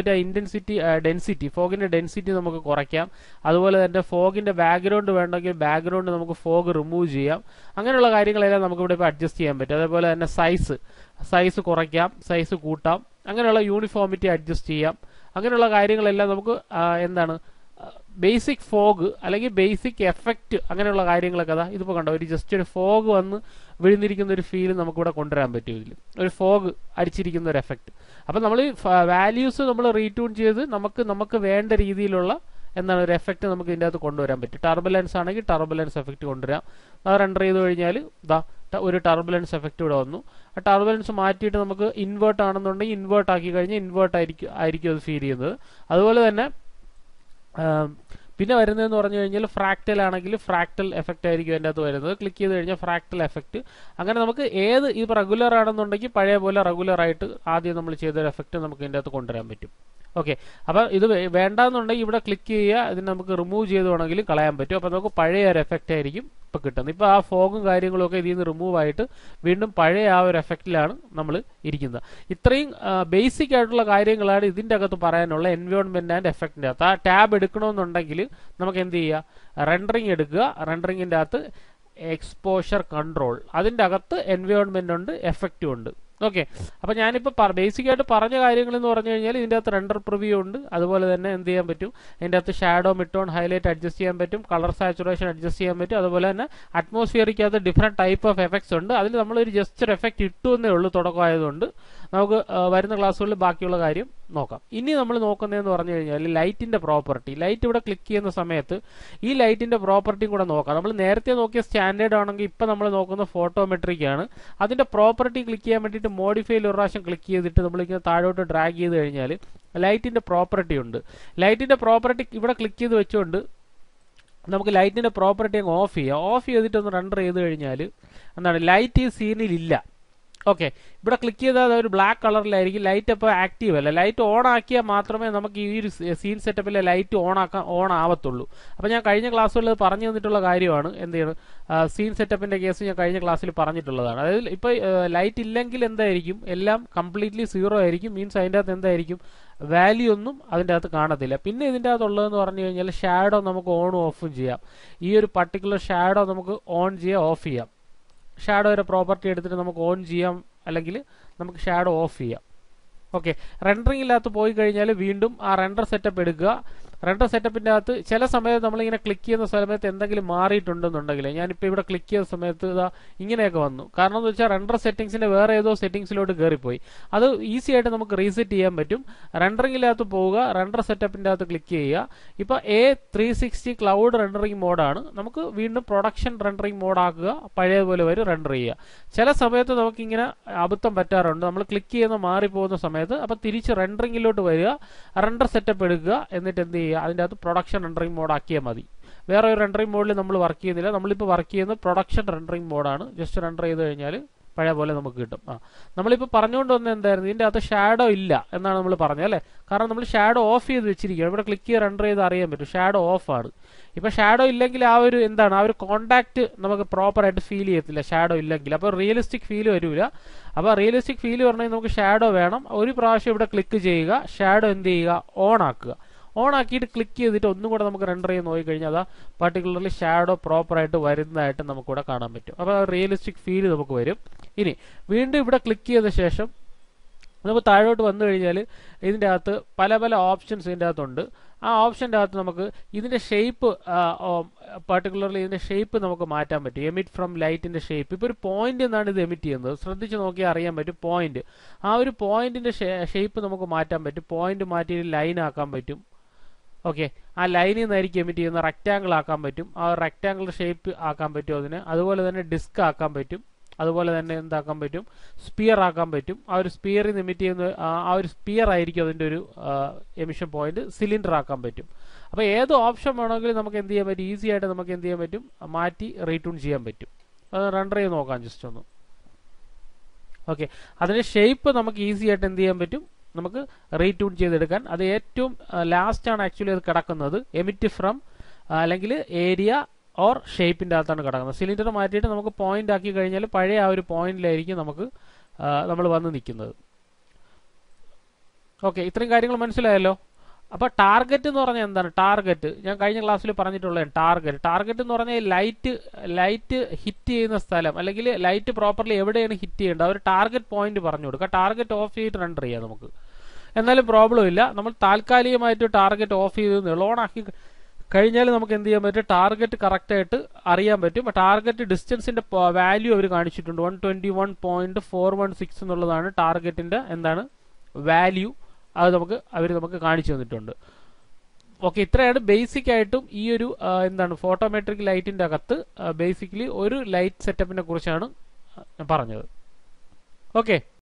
പറ്റുക? ഫോഗിന്റെ ഡെൻസിറ്റി നമുക്ക് കുറയ്ക്കാം. അതുപോലെ തന്നെ ഫോഗിന്റെ ബാക്ക്ഗ്രൗണ്ട് വേണമെങ്കിൽ ബാക്ക്ഗ്രൗണ്ട് നമുക്ക് ഫോഗ് റിമൂവ് ചെയ്യാം. അങ്ങനെയുള്ള കാര്യങ്ങളെല്ലാം നമുക്ക് ഇവിടെ ഇപ്പോൾ അഡ്ജസ്റ്റ് ചെയ്യാൻ പറ്റും. അതേപോലെ തന്നെ സൈസ് കുറയ്ക്കാം, സൈസ് കൂട്ടാം. അങ്ങനെയുള്ള യൂണിഫോമിറ്റി അഡ്ജസ്റ്റ് ചെയ്യാം. അങ്ങനെയുള്ള കാര്യങ്ങളെല്ലാം നമുക്ക് ബേസിക് ഫോഗ് അല്ലെങ്കിൽ ബേസിക് എഫക്റ്റ് അങ്ങനെയുള്ള കാര്യങ്ങളൊക്കെ ഇതിപ്പോൾ കണ്ടോ, ജസ്റ്റ് ഒരു ഫോഗ് വന്ന് വിഴുന്നിരിക്കുന്ന ഒരു ഫീൽ നമുക്കിവിടെ കൊണ്ടുവരാൻ പറ്റും. ഇതിൽ ഒരു ഫോഗ് അടിച്ചിരിക്കുന്ന ഒരു എഫക്റ്റ്. അപ്പം നമ്മൾ വാല്യൂസ് നമ്മൾ റീട്യൂൺ ചെയ്ത് നമുക്ക് വേണ്ട രീതിയിലുള്ള ഒരു എഫക്റ്റ് നമുക്ക് ഇതിൻ്റെ അകത്ത് കൊണ്ടുവരാൻ പറ്റും. ടർബുലൻസ് ആണെങ്കിൽ ടർബുലൻസ് എഫക്റ്റ് കൊണ്ടുവരാം. അത് റെൻഡർ ചെയ്ത് കഴിഞ്ഞാൽ ഒരു ടർബുലൻസ് എഫക്റ്റ് ഇവിടെ വന്നു. ആ ടർബുലൻസ് മാറ്റിയിട്ട് നമുക്ക് ഇൻവേർട്ട് ആണെന്നുണ്ടെങ്കിൽ ഇൻവേർട്ട് ആക്കി കഴിഞ്ഞാൽ ഇൻവേർട്ട് ആയിരിക്കും അത് ഫീൽ ചെയ്യുന്നത്. അതുപോലെ തന്നെ പിന്നെ വരുന്നതെന്ന് പറഞ്ഞു കഴിഞ്ഞാൽ ഫ്രാക്ടൽ ആണെങ്കിൽ ഫ്രാക്ടൽ എഫക്റ്റ് ആയിരിക്കും അതിൻ്റെ അകത്ത് വരുന്നത്. ക്ലിക്ക് ചെയ്ത് കഴിഞ്ഞാൽ ഫ്രാക്ടൽ എഫക്റ്റ്. അങ്ങനെ നമുക്ക് ഏത് ഇപ്പോൾ റെഗുലർ ആണെന്നുണ്ടെങ്കിൽ പഴയ പോലെ റെഗുലർ ആയിട്ട് ആദ്യം നമ്മൾ ചെയ്തൊരു എഫക്റ്റ് നമുക്ക് ഇതിൻ്റെ അകത്ത് കൊണ്ടുവരാൻ പറ്റും. ഓക്കെ, അപ്പോൾ ഇത് വേണ്ടാന്നുണ്ടെങ്കിൽ ഇവിടെ ക്ലിക്ക് ചെയ്യുക, ഇതിന് നമുക്ക് റിമൂവ് ചെയ്ത് വേണമെങ്കിലും കളയാൻ പറ്റും. അപ്പോൾ നമുക്ക് പഴയ ഒരു എഫക്റ്റ് ആയിരിക്കും ഇപ്പോൾ കിട്ടുന്നത്. ഇപ്പോൾ ആ ഫോഗും കാര്യങ്ങളും ഒക്കെ ഇതിൽ നിന്ന് റിമൂവ് ആയിട്ട് വീണ്ടും പഴയ ആ ഒരു എഫക്റ്റിലാണ് നമ്മൾ ഇരിക്കുന്നത്. ഇത്രയും ബേസിക് ആയിട്ടുള്ള കാര്യങ്ങളാണ് ഇതിൻ്റെ അകത്ത് പറയാനുള്ള എൻവയോൺമെന്റ് ആൻഡ് എഫക്റ്റിൻ്റെ അകത്ത്. ആ ടാബ് എടുക്കണമെന്നുണ്ടെങ്കിൽ നമുക്ക് എന്ത് ചെയ്യുക, റെൻഡറിങ് എടുക്കുക. റെൻഡറിങ്ങിൻ്റെ അകത്ത് എക്സ്പോഷർ കൺട്രോൾ, അതിൻ്റെ അകത്ത് എൻവയോൺമെന്റ് ഉണ്ട്, എഫക്റ്റും ഉണ്ട്. ഓക്കെ, അപ്പോൾ ഞാനിപ്പോൾ ബേസിക് ആയിട്ട് പറഞ്ഞ കാര്യങ്ങൾ എന്ന് പറഞ്ഞു കഴിഞ്ഞാൽ ഇതിൻ്റെ അകത്ത് റെൻഡർ പ്രിവ്യൂ ഉണ്ട്. അതുപോലെ തന്നെ എന്ത് ചെയ്യാൻ പറ്റും, ഇതിൻ്റെ അകത്ത് ഷാഡോ, മിഡ്ടോൺ, ഹൈലൈറ്റ് അഡ്ജസ്റ്റ് ചെയ്യാൻ പറ്റും, കളർ സാച്ചുറേഷൻ അഡ്ജസ്റ്റ് ചെയ്യാൻ പറ്റും. അതുപോലെ തന്നെ അറ്റ്മോസ്ഫിയറിക്കകത്ത് ഡിഫറെൻറ്റ് ടൈപ്പ് ഓഫ് എഫക്ട്സ് ഉണ്ട്. അതിൽ നമ്മളൊരു ജസ്റ്റ് ഒരു എഫക്റ്റ് ഇട്ടു എന്നേ ഉള്ളൂ തുടക്കമായതുകൊണ്ട്. നമുക്ക് വരുന്ന ക്ലാസ്സുകളിൽ ബാക്കിയുള്ള കാര്യം നോക്കാം. ഇനി നമ്മൾ നോക്കുന്നതെന്ന് പറഞ്ഞു കഴിഞ്ഞാൽ ലൈറ്റിന്റെ പ്രോപ്പർട്ടി. ലൈറ്റ് ഇവിടെ ക്ലിക്ക് ചെയ്യുന്ന സമയത്ത് ഈ ലൈറ്റിന്റെ പ്രോപ്പർട്ടിയും കൂടെ നോക്കാം. നമ്മൾ നേരത്തെ നോക്കിയ സ്റ്റാൻഡേർഡ് ആണെങ്കിൽ ഇപ്പം നമ്മൾ നോക്കുന്ന ഫോട്ടോമെട്രിക് ആണ്. അതിന്റെ പ്രോപ്പർട്ടി ക്ലിക്ക് ചെയ്യാൻ വേണ്ടിയിട്ട് മോഡിഫൈയിൽ ഒരു പ്രാവശ്യം ക്ലിക്ക് ചെയ്തിട്ട് നമ്മളിങ്ങനെ താഴോട്ട് ഡ്രാഗ് ചെയ്ത് കഴിഞ്ഞാൽ ലൈറ്റിന്റെ പ്രോപ്പർട്ടി ഉണ്ട്. ലൈറ്റിന്റെ പ്രോപ്പർട്ടി ഇവിടെ ക്ലിക്ക് ചെയ്ത് വെച്ചുകൊണ്ട് നമുക്ക് ലൈറ്റിന്റെ പ്രോപ്പർട്ടി അങ്ങ് ഓഫ് ചെയ്യാം. ഓഫ് ചെയ്തിട്ട് ഒന്ന് റെൻഡർ ചെയ്ത് കഴിഞ്ഞാൽ എന്താണ്, ലൈറ്റ് ഈ സീനിൽ ഇല്ല. ഓക്കെ, ഇവിടെ ക്ലിക്ക് ചെയ്താൽ ഒരു ബ്ലാക്ക് കളറിലായിരിക്കും. ലൈറ്റ് അപ്പോൾ ആക്റ്റീവ് അല്ല. ലൈറ്റ് ഓൺ ആക്കിയാൽ മാത്രമേ നമുക്ക് ഈ ഒരു സീൻ സെറ്റപ്പിലെ ലൈറ്റ് ഓൺ ആവത്തുള്ളൂ. അപ്പോൾ ഞാൻ കഴിഞ്ഞ ക്ലാസ്സുകളിൽ പറഞ്ഞു തന്നിട്ടുള്ള കാര്യമാണ്. എന്ത് ചെയ്യണം, സീൻ സെറ്റപ്പിന്റെ കേസ് ഞാൻ കഴിഞ്ഞ ക്ലാസ്സിൽ പറഞ്ഞിട്ടുള്ളതാണ്. അതായത് ഇപ്പോൾ ലൈറ്റ് ഇല്ലെങ്കിൽ എന്തായിരിക്കും, എല്ലാം കംപ്ലീറ്റ്ലി സീറോ ആയിരിക്കും. മീൻസ് അതിൻ്റെ അകത്ത് എന്തായിരിക്കും, വാല്യൂ ഒന്നും അതിൻ്റെ അകത്ത് കാണത്തില്ല. പിന്നെ ഇതിൻ്റെ അകത്തുള്ളതെന്ന് പറഞ്ഞു കഴിഞ്ഞാൽ ഷാഡോ നമുക്ക് ഓണും ഓഫും ചെയ്യാം. ഈ ഒരു പർട്ടിക്കുലർ ഷാഡോ നമുക്ക് ഓൺ ചെയ്യാം, ഓഫ് ചെയ്യാം. ഷാഡോയുടെ പ്രോപ്പർട്ടി എടുത്തിട്ട് നമുക്ക് ഓൺ ചെയ്യാം, അല്ലെങ്കിൽ നമുക്ക് ഷാഡോ ഓഫ് ചെയ്യാം. ഓക്കെ, റെൻഡറിങ്ങിനകത്ത് പോയി കഴിഞ്ഞാൽ വീണ്ടും ആ റെൻഡർ സെറ്റപ്പ് എടുക്കുക. റെൻഡർ സെറ്റപ്പിൻ്റെ അകത്ത് ചില സമയത്ത് നമ്മളിങ്ങനെ ക്ലിക്ക് ചെയ്യുന്ന സമയത്ത് എന്തെങ്കിലും മാറിയിട്ടുണ്ടെന്നുണ്ടെങ്കിൽ, ഞാനിപ്പോൾ ഇവിടെ ക്ലിക്ക് ചെയ്ത സമയത്ത് ഇതാ ഇങ്ങനെയൊക്കെ വന്നു. കാരണം എന്ന് വെച്ചാൽ റെൻഡർ സെറ്റിംഗ്സിൻ്റെ വേറെ ഏതോ സെറ്റിംഗ്സിലോട്ട് കയറിപ്പോയി. അത് ഈസി ആയിട്ട് നമുക്ക് റീസെറ്റ് ചെയ്യാൻ പറ്റും. റെൻഡറിങ്ങിനകത്ത് പോവുക, റെൻഡർ സെറ്റപ്പിൻ്റെ അകത്ത് ക്ലിക്ക് ചെയ്യുക. ഇപ്പോൾ A360 ക്ലൗഡ് റെൻഡറിങ് മോഡാണ്. നമുക്ക് വീണ്ടും പ്രൊഡക്ഷൻ റെൻഡറിങ് മോഡാക്കുക, പഴയതുപോലെ വരും റെൻഡർ ചെയ്യുക. ചില സമയത്ത് നമുക്കിങ്ങനെ അബദ്ധം പറ്റാറുണ്ട്. നമ്മൾ ക്ലിക്ക് ചെയ്യുന്ന മാറിപ്പോകുന്ന സമയത്ത്. അപ്പോൾ തിരിച്ച് റെൻഡറിങ്ങിലോട്ട് വരിക, റെൻഡർ സെറ്റപ്പ് എടുക്കുക, എന്നിട്ട് എന്ത് ചെയ്യുക, അതിൻ്റെ അകത്ത് പ്രൊഡക്ഷൻ റെൻഡറിങ് മോഡ് ആക്കിയാൽ മതി. വേറെ ഒരു റെൻഡറിങ് മോഡിൽ നമ്മൾ വർക്ക് ചെയ്യുന്നില്ല. നമ്മളിപ്പോൾ വർക്ക് ചെയ്യുന്നത് പ്രൊഡക്ഷൻ റെൻഡറിങ് മോഡാണ്. ജസ്റ്റ് റെൻഡർ ചെയ്ത് കഴിഞ്ഞാൽ പഴയ പോലെ നമുക്ക് കിട്ടും. നമ്മളിപ്പോൾ പറഞ്ഞുകൊണ്ട് വന്നത് എന്തായിരുന്നു, ഇതിൻ്റെ അകത്ത് ഷാഡോ ഇല്ല എന്നാണ് നമ്മൾ പറഞ്ഞത് അല്ലേ. കാരണം നമ്മൾ ഷാഡോ ഓഫ് ചെയ്ത് വെച്ചിരിക്കുകയാണ്. ഇവിടെ ക്ലിക്ക് ചെയ്ത് റെൻഡർ ചെയ്ത് അറിയാൻ പറ്റും ഷാഡോ ഓഫ് ആണ്. ഇപ്പം ഷാഡോ ഇല്ലെങ്കിൽ ആ ഒരു എന്താണ്, ആ ഒരു കോണ്ടാക്ട് നമുക്ക് പ്രോപ്പറായിട്ട് ഫീൽ ചെയ്യത്തില്ല ഷാഡോ ഇല്ലെങ്കിൽ. അപ്പോൾ റിയലിസ്റ്റിക് ഫീൽ വരില്ല. അപ്പോൾ റിയലിസ്റ്റിക് ഫീൽ വരണമെങ്കിൽ നമുക്ക് ഷാഡോ വേണം. ഒരു പ്രാവശ്യം ഇവിടെ ക്ലിക്ക് ചെയ്യുക, ഷാഡോ എന്ത് ചെയ്യുക, ഓൺ ആക്കുക. ഓൺ ആക്കിയിട്ട് ക്ലിക്ക് ചെയ്തിട്ട് ഒന്നും കൂടെ നമുക്ക് റെൻഡർ ചെയ്ത് നോക്കിക്കഴിഞ്ഞാൽ അതാ പർട്ടിക്കുലർലി ഷാഡോ പ്രോപ്പറായിട്ട് വരുന്നതായിട്ട് നമുക്കിവിടെ കാണാൻ പറ്റും. അപ്പോൾ റിയലിസ്റ്റിക് ഫീൽ നമുക്ക് വരും. ഇനി വീണ്ടും ഇവിടെ ക്ലിക്ക് ചെയ്ത ശേഷം നമുക്ക് താഴോട്ട് വന്നു കഴിഞ്ഞാൽ ഇതിൻ്റെ അകത്ത് പല പല ഓപ്ഷൻസ് ഇതിൻ്റെ അകത്തുണ്ട്. ആ ഓപ്ഷൻ്റെ അകത്ത് നമുക്ക് ഇതിൻ്റെ ഷേപ്പ്, പർട്ടിക്കുലർലി ഇതിൻ്റെ ഷേപ്പ് നമുക്ക് മാറ്റാൻ പറ്റും. എമിറ്റ് ഫ്രം ലൈറ്റിൻ്റെ ഷേപ്പ്. ഇപ്പോൾ ഒരു പോയിന്റ് എന്നാണ് ഇത് എമിറ്റ് ചെയ്യുന്നത്. ശ്രദ്ധിച്ച് നോക്കിയാൽ അറിയാൻ പറ്റും പോയിന്റ്. ആ ഒരു പോയിന്റിൻ്റെ ഷേപ്പ് നമുക്ക് മാറ്റാൻ പറ്റും. പോയിന്റ് മാറ്റി ലൈൻ ആക്കാൻ പറ്റും. ഓക്കെ, ആ ലൈനിൽ നിന്നായിരിക്കും എമിറ്റ് ചെയ്യുന്ന റെക്റ്റാങ്കിൾ ആക്കാൻ പറ്റും. ആ റെക്റ്റാങ്കിൾ ഷേപ്പ് ആക്കാൻ പറ്റും അതിന്. അതുപോലെ തന്നെ ഡിസ്ക് ആക്കാൻ പറ്റും. അതുപോലെ തന്നെ എന്താക്കാൻ പറ്റും, സ്പിയർ ആക്കാൻ പറ്റും. ആ ഒരു സ്പിയറിൽ നിന്ന് എമിറ്റ് ചെയ്യുന്ന ആ ഒരു സ്പിയർ ആയിരിക്കും അതിൻ്റെ ഒരു എമിഷൻ പോയിന്റ്. സിലിണ്ടർ ആക്കാൻ പറ്റും. അപ്പോൾ ഏത് ഓപ്ഷൻ വേണമെങ്കിലും നമുക്ക് എന്ത് ചെയ്യാൻ പറ്റും, ഈസി ആയിട്ട് നമുക്ക് എന്ത് ചെയ്യാൻ പറ്റും, മാറ്റി റീട്യൂൺ ചെയ്യാൻ പറ്റും. അത് റെൻഡർ ചെയ്ത് നോക്കാം ജസ്റ്റ് ഒന്ന്. ഓക്കെ, അതിൻ്റെ ഷേപ്പ് നമുക്ക് ഈസി ആയിട്ട് എന്ത് ചെയ്യാൻ പറ്റും, നമുക്ക് റീട്യൂൺ ചെയ്തെടുക്കാൻ. അത് ഏറ്റവും ലാസ്റ്റ് ആണ് ആക്ച്വലി അത് കിടക്കുന്നത്. എമിറ്റ് ഫ്രം അല്ലെങ്കിൽ ഏരിയ ഓർ ഷേപ്പിൻ്റെ അകത്താണ് കിടക്കുന്നത്. സിലിണ്ടർ മാറ്റിയിട്ട് നമുക്ക് പോയിന്റ് ആക്കി കഴിഞ്ഞാൽ പഴയ ആ ഒരു പോയിന്റിലായിരിക്കും നമ്മൾ വന്ന് നിൽക്കുന്നത്. ഓക്കെ, ഇത്രയും കാര്യങ്ങൾ മനസ്സിലായല്ലോ. അപ്പോൾ ടാർഗറ്റ് എന്ന് പറഞ്ഞാൽ എന്താണ്, ടാർഗറ്റ് ഞാൻ കഴിഞ്ഞ ക്ലാസ്സിൽ പറഞ്ഞിട്ടുള്ളതാണ്. ടാർഗറ്റ് എന്ന് പറഞ്ഞാൽ ലൈറ്റ് ഹിറ്റ് ചെയ്യുന്ന സ്ഥലം, അല്ലെങ്കിൽ ലൈറ്റ് പ്രോപ്പർലി എവിടെയാണ് ഹിറ്റ് ചെയ്യേണ്ടത്, ആ ഒരു ടാർഗറ്റ് പോയിന്റ് പറഞ്ഞു കൊടുക്കുക. ടാർഗറ്റ് ഓഫ് ചെയ്തിട്ട് റെൻഡർ ചെയ്യാം നമുക്ക്. എന്നാലും പ്രോബ്ലം ഇല്ല. നമ്മൾ താൽക്കാലികമായിട്ട് ടാർഗറ്റ് ഓഫ് ചെയ്ത് ഓൺ ആക്കി കഴിഞ്ഞാൽ നമുക്ക് എന്ത് ചെയ്യാൻ പറ്റും, ടാർഗറ്റ് കറക്റ്റായിട്ട് അറിയാൻ പറ്റും. ടാർഗറ്റ് ഡിസ്റ്റൻസിന്റെ വാല്യൂ അവർ കാണിച്ചിട്ടുണ്ട്. 121.416 എന്നുള്ളതാണ് ടാർഗറ്റിന്റെ എന്താണ് വാല്യൂ. അത് അവർ നമുക്ക് കാണിച്ചു തന്നിട്ടുണ്ട്. ഓക്കെ, ഇത്രയാണ് ബേസിക് ആയിട്ടും ഈ ഒരു എന്താണ് ഫോട്ടോമെട്രിക് ലൈറ്റിന്റെ അകത്ത് ബേസിക്കലി ഒരു ലൈറ്റ് സെറ്റപ്പിനെ കുറിച്ചാണ് ഞാൻ പറഞ്ഞത്. ഓക്കെ.